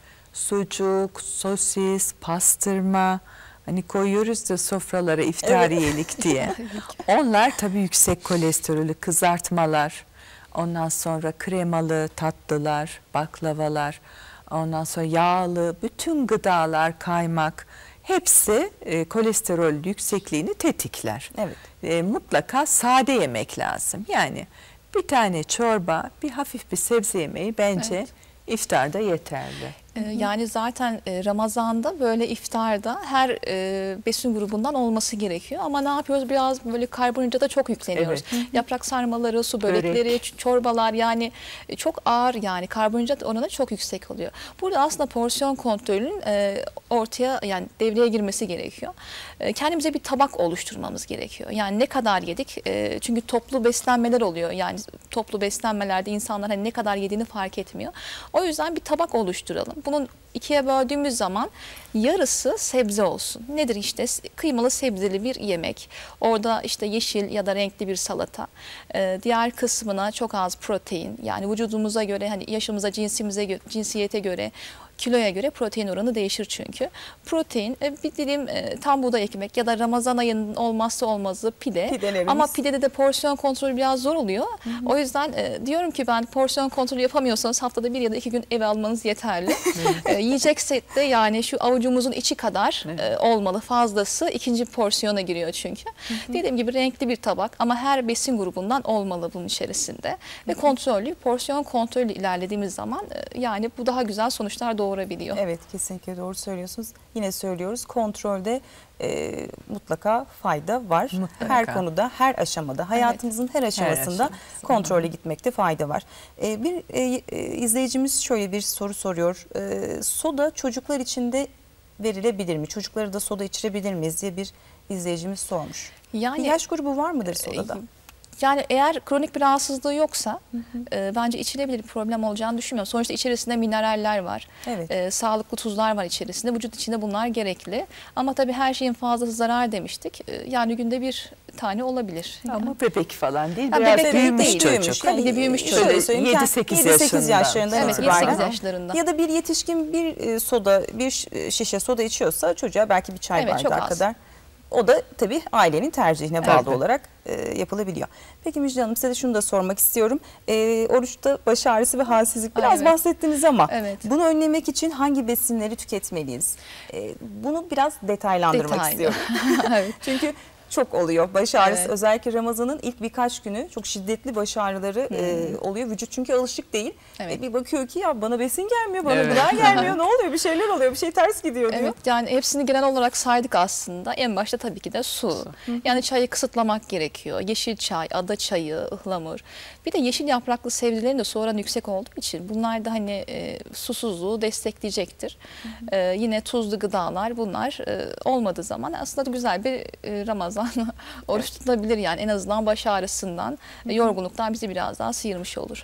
sucuk, sosis, pastırma, hani koyuyoruz da sofralara iftariyelik diye. Onlar tabii yüksek kolesterolü, kızartmalar, ondan sonra kremalı tatlılar, baklavalar, ondan sonra yağlı bütün gıdalar, kaymak, hepsi e, kolesterol yüksekliğini tetikler. Evet. E, mutlaka sade yemek lazım. Yani bir tane çorba, bir hafif bir sebze yemeği bence Evet. iftarda yeterli. Ee, Yani zaten e, Ramazan'da böyle iftarda her e, besin grubundan olması gerekiyor. Ama ne yapıyoruz? Biraz böyle karbonhidrata çok yükleniyoruz. Yaprak sarmaları, su börekleri, Börek. ç- çorbalar, yani e, çok ağır, yani karbonhidrat oranı çok yüksek oluyor. Burada aslında porsiyon kontrolünün e, ortaya, yani devreye girmesi gerekiyor. E, kendimize bir tabak oluşturmamız gerekiyor. Yani ne kadar yedik? E, çünkü toplu beslenmeler oluyor. Yani toplu beslenmelerde insanlar hani ne kadar yediğini fark etmiyor. O yüzden bir tabak oluşturalım. Bunun ikiye böldüğümüz zaman yarısı sebze olsun. Nedir işte? Kıymalı sebzeli bir yemek. Orada işte yeşil ya da renkli bir salata. Ee, diğer kısmına çok az protein. Yani vücudumuza göre, hani yaşımıza, cinsimize, gö- cinsiyete göre, kiloya göre protein oranı değişir çünkü. Protein, e, bir dilim e, tam buğday ekmek ya da Ramazan ayının olmazsa olmazı pide. Pidelerimiz. Ama pidede de porsiyon kontrolü biraz zor oluyor. O yüzden e, diyorum ki ben, porsiyon kontrolü yapamıyorsanız haftada bir ya da iki gün eve almanız yeterli. e, yiyeceksek de yani şu avucumuzun içi kadar e, olmalı. Fazlası ikinci porsiyona giriyor çünkü. Dediğim gibi renkli bir tabak ama her besin grubundan olmalı bunun içerisinde. Ve kontrollü, porsiyon kontrolü ilerlediğimiz zaman e, yani bu daha güzel sonuçlar doğurabiliyor. Evet, kesinlikle doğru söylüyorsunuz. Yine söylüyoruz, kontrolde e, mutlaka fayda var. Mutlaka. Her konuda, her aşamada, hayatımızın her aşamasında aşamasında. kontrole gitmekte fayda var. E, bir e, e, izleyicimiz şöyle bir soru soruyor. E, soda çocuklar için de verilebilir mi? Çocukları da soda içirebilir miyiz diye bir izleyicimiz sormuş. Yani Bir yaş grubu var mıdır sodada? Yani eğer kronik bir rahatsızlığı yoksa e, bence içilebilir, bir problem olacağını düşünmüyorum. Sonuçta içerisinde mineraller var, Evet. e, sağlıklı tuzlar var içerisinde. Vücut içinde bunlar gerekli. Ama tabii her şeyin fazlası zarar demiştik. E, yani günde bir tane olabilir. Ama bebek falan değil, Ha, biraz bebek büyümüş değil, çocuk. büyümüş. Tabii ki büyümüş şöyle çocuk. söyleyeyim, yedi yani sekiz yedi sekiz yaşından yaşlarından Evet, itibaren. yedi sekiz yaşlarında. Ya da bir yetişkin bir e, soda, bir ş- şişe soda içiyorsa çocuğa belki bir çay Evet, çok bardağı az. kadar. O da tabii ailenin tercihine bağlı Evet. olarak e, yapılabiliyor. Peki Müjde Hanım, size de şunu da sormak istiyorum. E, oruçta baş ağrısı ve halsizlik biraz Evet. bahsettiniz ama Evet. bunu önlemek için hangi besinleri tüketmeliyiz? E, bunu biraz detaylandırmak Detaylı. istiyorum. Evet. Çünkü çok oluyor baş ağrısı. Evet. Özellikle Ramazan'ın ilk birkaç günü çok şiddetli baş ağrıları e, oluyor. Vücut çünkü alışık değil. Evet. E, bir bakıyor ki ya bana besin gelmiyor, bana Evet. gıda gelmiyor. Ne oluyor? Bir şeyler oluyor. Bir şey ters gidiyor diyor. Evet, yani hepsini genel olarak saydık aslında. En başta tabii ki de su. Yani çayı kısıtlamak gerekiyor. Yeşil çay, ada çayı, ıhlamur. Bir de yeşil yapraklı sebzelerin de su oranı yüksek olduğu için bunlar da hani e, susuzluğu destekleyecektir. E, yine tuzlu gıdalar, bunlar e, olmadığı zaman aslında güzel bir e, Ramazan oruç tutulabilir, yani en azından baş ağrısından, e, yorgunluktan bizi biraz daha sıyırmış olur.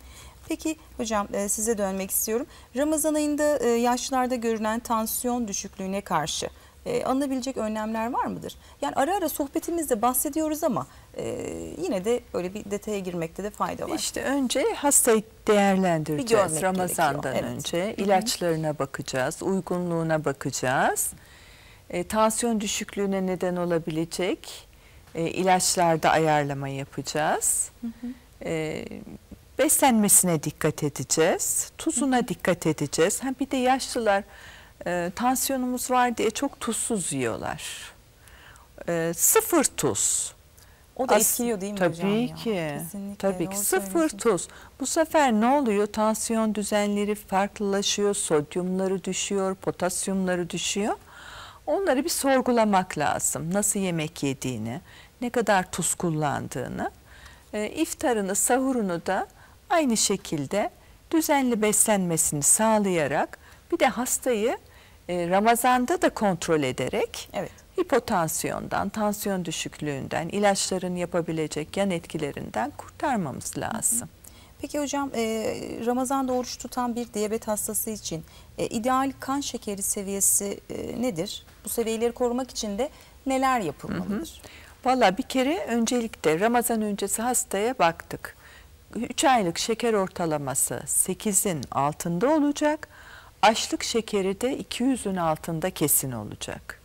Peki hocam, e, size dönmek istiyorum. Ramazan ayında e, yaşlarda görülen tansiyon düşüklüğüne karşı e, alınabilecek önlemler var mıdır? Yani ara ara sohbetimizde bahsediyoruz ama e, yine de böyle bir detaya girmekte de fayda var. İşte önce hastayı Bir değerlendireceğiz. görmek Ramazan'dan gerekiyor, evet. önce ilaçlarına bakacağız, uygunluğuna bakacağız. E, tansiyon düşüklüğüne neden olabilecek e, ilaçlarda ayarlama yapacağız. E, beslenmesine dikkat edeceğiz, tuzuna dikkat edeceğiz. Ha, bir de yaşlılar e, tansiyonumuz var diye çok tuzsuz yiyorlar. E, sıfır tuz. O da As- etkiliyor değil mi tabii hocam ya? ki. Kesinlikle, Tabii doğru ki sıfır söylüyorsunuz. tuz. Bu sefer ne oluyor? Tansiyon düzenleri farklılaşıyor, sodyumları düşüyor, potasyumları düşüyor. Onları bir sorgulamak lazım. Nasıl yemek yediğini, ne kadar tuz kullandığını. E, iftarını, sahurunu da aynı şekilde düzenli beslenmesini sağlayarak bir de hastayı e, Ramazan'da da kontrol ederek Evet. hipotansiyondan, tansiyon düşüklüğünden, ilaçların yapabilecek yan etkilerinden kurtarmamız lazım. Peki hocam, e, Ramazan'da oruç tutan bir diyabet hastası için e, ideal kan şekeri seviyesi e, nedir? Bu seviyeleri korumak için de neler yapılmalıdır? Valla bir kere öncelikle Ramazan öncesi hastaya baktık. üç aylık şeker ortalaması sekizin altında olacak. Açlık şekeri de iki yüzün altında kesin olacak.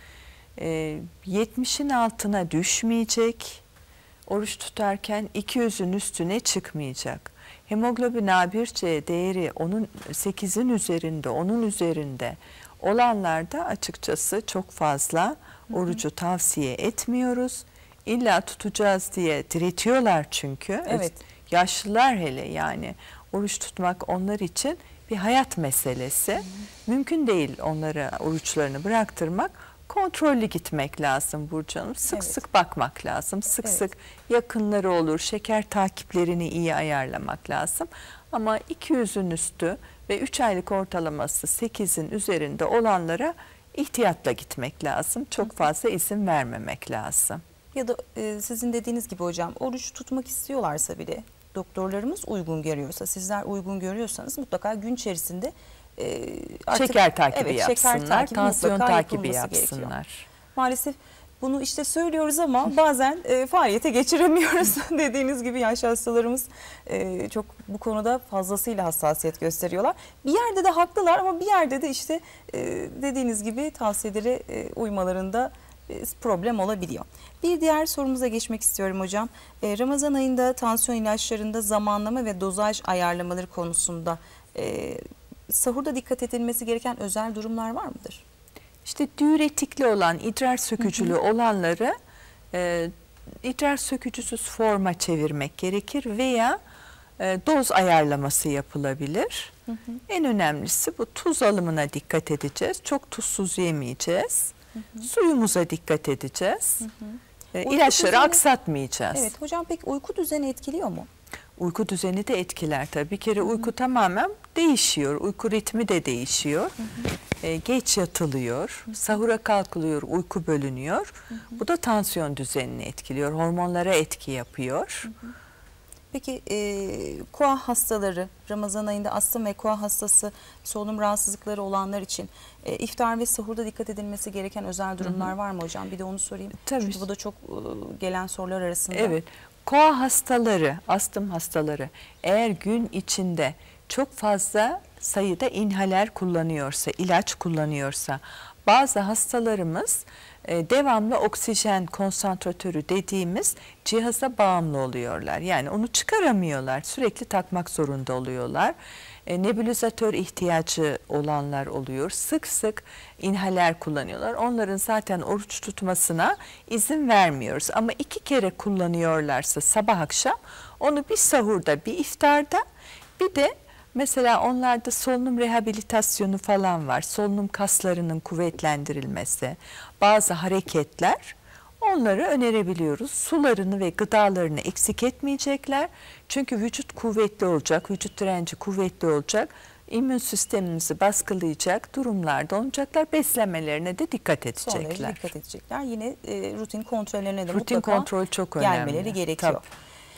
E, yetmişin altına düşmeyecek. Oruç tutarken iki yüzün üstüne çıkmayacak. Hemoglobin A bir C değeri onun sekizin üzerinde, onun üzerinde olanlarda açıkçası çok fazla orucu tavsiye etmiyoruz. İlla tutacağız diye diretiyorlar çünkü. Evet. Yaşlılar hele, yani oruç tutmak onlar için bir hayat meselesi. Hı hı. Mümkün değil onlara oruçlarını bıraktırmak. Kontrollü gitmek lazım Burcu Hanım. Sık Evet. sık bakmak lazım. Sık Evet. sık yakınları olur. Şeker takiplerini iyi ayarlamak lazım. Ama iki yüzün üstü ve üç aylık ortalaması sekizin üzerinde olanlara ihtiyatla gitmek lazım. Çok fazla izin vermemek lazım. Ya da e, sizin dediğiniz gibi hocam, oruç tutmak istiyorlarsa bile, doktorlarımız uygun görüyorsa, sizler uygun görüyorsanız mutlaka gün içerisinde e, artık, şeker takibi evet, yapsınlar, şeker takibi tansiyon mutlaka takibi yapılması yapsınlar. gerekiyor. Maalesef bunu işte söylüyoruz ama bazen e, faaliyete geçiremiyoruz. Dediğiniz gibi yaşlı hastalarımız e, çok bu konuda fazlasıyla hassasiyet gösteriyorlar. Bir yerde de haklılar ama bir yerde de işte e, dediğiniz gibi tavsiyelere e, uymalarında e, problem olabiliyor. Bir diğer sorumuza geçmek istiyorum hocam. E, Ramazan ayında tansiyon ilaçlarında zamanlama ve dozaj ayarlamaları konusunda e, sahurda dikkat edilmesi gereken özel durumlar var mıdır? İşte diüretikli olan, idrar sökücülü hı hı. olanları e, idrar sökücüsüz forma çevirmek gerekir veya e, doz ayarlaması yapılabilir. Hı hı. En önemlisi bu tuz alımına dikkat edeceğiz. Çok tuzsuz yemeyeceğiz. Hı hı. Suyumuza dikkat edeceğiz. Hı hı. E, ilaçları düzeni, aksatmayacağız. Evet hocam, peki uyku düzeni etkiliyor mu? Uyku düzeni de etkiler tabii. Bir kere uyku Hı-hı. tamamen değişiyor. Uyku ritmi de değişiyor. E, geç yatılıyor. Hı-hı. Sahura kalkılıyor. Uyku bölünüyor. Hı-hı. Bu da tansiyon düzenini etkiliyor. Hormonlara etki yapıyor. Hı-hı. Peki e, K O A hastaları, Ramazan ayında astım ve K O A hastası, solunum rahatsızlıkları olanlar için e, iftar ve sahurda dikkat edilmesi gereken özel durumlar Hı-hı. var mı hocam? Bir de onu sorayım. Tabii. Çünkü bu da çok e, gelen sorular arasında. Evet. K O A hastaları, astım hastaları eğer gün içinde çok fazla sayıda inhaler kullanıyorsa, ilaç kullanıyorsa, bazı hastalarımız e, devamlı oksijen konsantratörü dediğimiz cihaza bağımlı oluyorlar. Yani onu çıkaramıyorlar, sürekli takmak zorunda oluyorlar. E, nebulizatör ihtiyacı olanlar oluyor. Sık sık inhaler kullanıyorlar. Onların zaten oruç tutmasına izin vermiyoruz. Ama iki kere kullanıyorlarsa sabah akşam, onu bir sahurda bir iftarda, bir de mesela onlarda solunum rehabilitasyonu falan var. Solunum kaslarının kuvvetlendirilmesi, bazı hareketler, onları önerebiliyoruz. Sularını ve gıdalarını eksik etmeyecekler. Çünkü vücut kuvvetli olacak, vücut direnci kuvvetli olacak. İmmün sistemimizi baskılayacak durumlarda olacaklar. Beslenmelerine de dikkat edecekler. Sonra dikkat edecekler. Yine e, rutin kontrollerine de rutin mutlaka kontrol çok önemli. Gelmeleri gerekiyor. Tabii.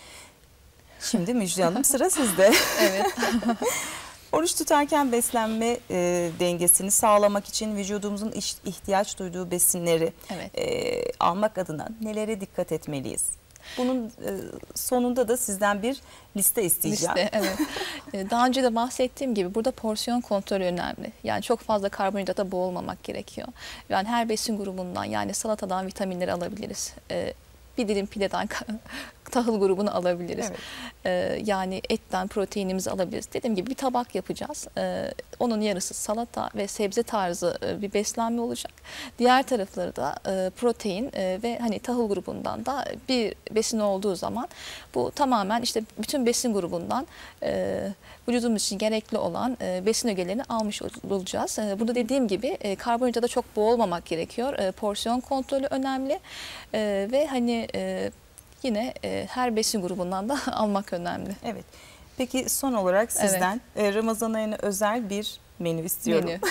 Şimdi Müjde Hanım, sıra sizde. Evet. Oruç tutarken beslenme e, dengesini sağlamak için vücudumuzun iş, ihtiyaç duyduğu besinleri Evet. e, almak adına nelere dikkat etmeliyiz? Bunun e, sonunda da sizden bir liste isteyeceğim. Liste, evet. Daha önce de bahsettiğim gibi burada porsiyon kontrolü önemli. Yani çok fazla karbonhidrata boğulmamak gerekiyor. Yani her besin grubundan, yani salatadan vitaminleri alabiliriz. Ee, bir dilim pideden tahıl grubunu alabiliriz. Evet. Ee, yani etten proteinimizi alabiliriz. Dediğim gibi bir tabak yapacağız. Ee, onun yarısı salata ve sebze tarzı e, bir beslenme olacak. Diğer tarafları da e, protein e, ve hani tahıl grubundan da bir besin olduğu zaman bu tamamen işte bütün besin grubundan e, vücudumuz için gerekli olan e, besin ögelerini almış olacağız. E, burada dediğim gibi e, karbonhidrata çok boğulmamak gerekiyor. E, porsiyon kontrolü önemli e, ve hani e, yine e, her besin grubundan da almak önemli. Evet. Peki son olarak sizden e, Ramazan ayına özel bir menü istiyorum. Menü.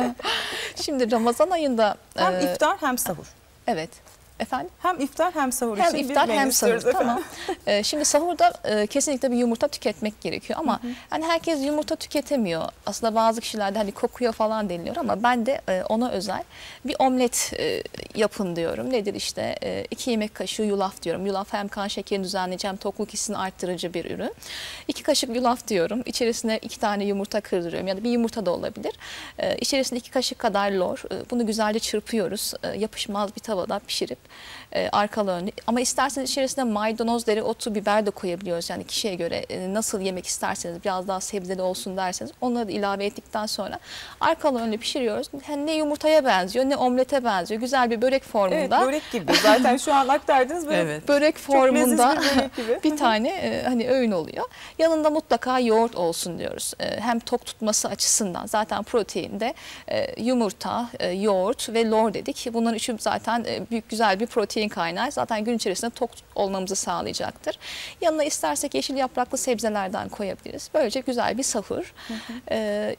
Şimdi Ramazan ayında Hem e, iftar hem sahur. evet. Efendim? Hem iftar hem sahur Hem için iftar bir menü hem sahur. istiyoruz Tamam. Ee, şimdi sahurda e, kesinlikle bir yumurta tüketmek gerekiyor ama Hı hı. hani herkes yumurta tüketemiyor. Aslında bazı kişilerde hani kokuyor falan deniliyor ama ben de e, ona özel bir omlet e, yapın diyorum. Nedir işte e, iki yemek kaşığı yulaf diyorum. Yulaf hem kan şekerini düzenleyici hem tokluk hissini arttırıcı bir ürün. İki kaşık yulaf diyorum. İçerisine iki tane yumurta kırdırıyorum ya da bir yumurta da olabilir. E, içerisine iki kaşık kadar lor. E, bunu güzelce çırpıyoruz. E, yapışmaz bir tavada pişirip e, arkalı önlü. Ama isterseniz içerisine maydanoz, dereotu, biber de koyabiliyoruz. Yani kişiye göre e, nasıl yemek isterseniz, biraz daha sebzeli olsun derseniz onları da ilave ettikten sonra arkalı önlü pişiriyoruz. Yani ne yumurtaya benziyor ne omlete benziyor. Güzel bir börek formunda. Evet, börek gibi. Zaten şu an aktardınız böyle. Evet. Börek formunda leziz bir börek gibi. bir tane e, hani öğün oluyor. Yanında mutlaka yoğurt olsun diyoruz. E, hem tok tutması açısından zaten proteinde e, yumurta, e, yoğurt ve lor dedik. Bunların üçü zaten e, büyük güzel bir protein kaynağı. Zaten gün içerisinde tok olmamızı sağlayacaktır. Yanına istersek yeşil yapraklı sebzelerden koyabiliriz. Böylece güzel bir sahur. Hı hı. E,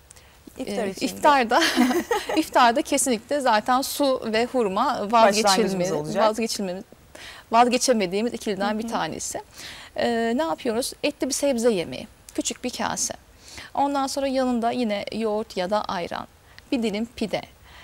İftar e, için de. iftarda iftarda kesinlikle zaten su ve hurma vazgeçilmez olacak. vazgeçilmemiz vazgeçemediğimiz ikiliden bir tanesi. Ee, ne yapıyoruz? Etli bir sebze yemeği. Küçük bir kase. Ondan sonra yanında yine yoğurt ya da ayran. Bir dilim pide.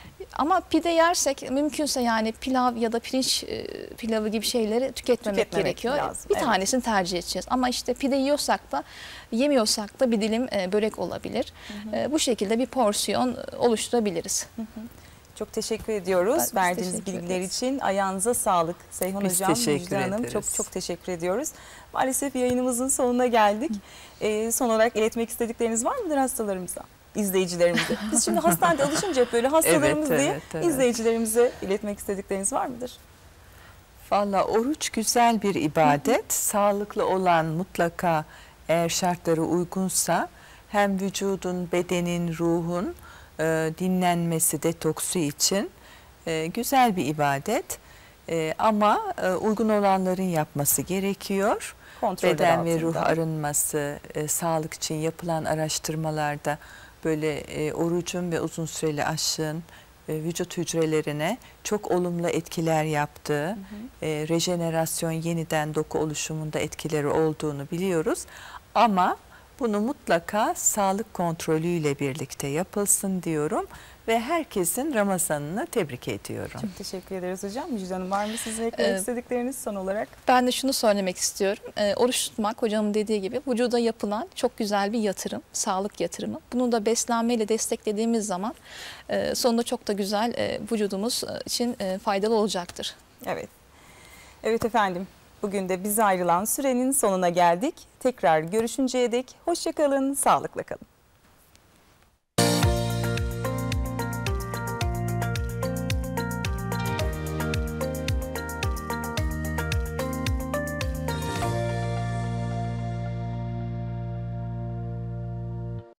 Ama pide yersek mümkünse yani pilav ya da pirinç e, pilavı gibi şeyleri tüketmemek, Tüketmemek gerekiyor. lazım, Bir evet. tanesini tercih edeceğiz. Ama işte pide yiyorsak da yemiyorsak da bir dilim e, börek olabilir. Hı hı. E, bu şekilde bir porsiyon oluşturabiliriz. Hı hı. Çok teşekkür ediyoruz Ben- biz verdiğiniz teşekkür bilgiler ederiz. için. Ayağınıza sağlık Seyhan Biz Hocam, teşekkür Müjde Hanım. ederiz. Çok çok teşekkür ediyoruz. Maalesef yayınımızın sonuna geldik. Ee, son olarak iletmek istedikleriniz var mıdır hastalarımıza, izleyicilerimize? Biz şimdi hastanede alışınca hep böyle hastalarımız Evet, diye evet, evet. izleyicilerimize iletmek istedikleriniz var mıdır? Valla oruç güzel bir ibadet. Sağlıklı olan mutlaka eğer şartları uygunsa hem vücudun, bedenin, ruhun e, dinlenmesi, detoksu için e, güzel bir ibadet. E, ama e, uygun olanların yapması gerekiyor. Kontroller Beden ve ruh altında. arınması, e, sağlık için yapılan araştırmalarda böyle e, orucun ve uzun süreli açlığın e, vücut hücrelerine çok olumlu etkiler yaptığı, hı hı. E, rejenerasyon, yeniden doku oluşumunda etkileri olduğunu biliyoruz. Ama bunu mutlaka sağlık kontrolüyle birlikte yapılsın diyorum ve herkesin Ramazan'ını tebrik ediyorum. Çok teşekkür ederiz hocam. Müjde Hanım, var mı sizin eklemek Ee, istedikleriniz son olarak? Ben de şunu söylemek istiyorum. E, oruç tutmak hocamın dediği gibi vücuda yapılan çok güzel bir yatırım, sağlık yatırımı. Bunu da beslenmeyle desteklediğimiz zaman e, sonunda çok da güzel e, vücudumuz için e, faydalı olacaktır. Evet. Evet efendim. Bugün de bize ayrılan sürenin sonuna geldik. Tekrar görüşünceye dek hoşça kalın, sağlıkla kalın.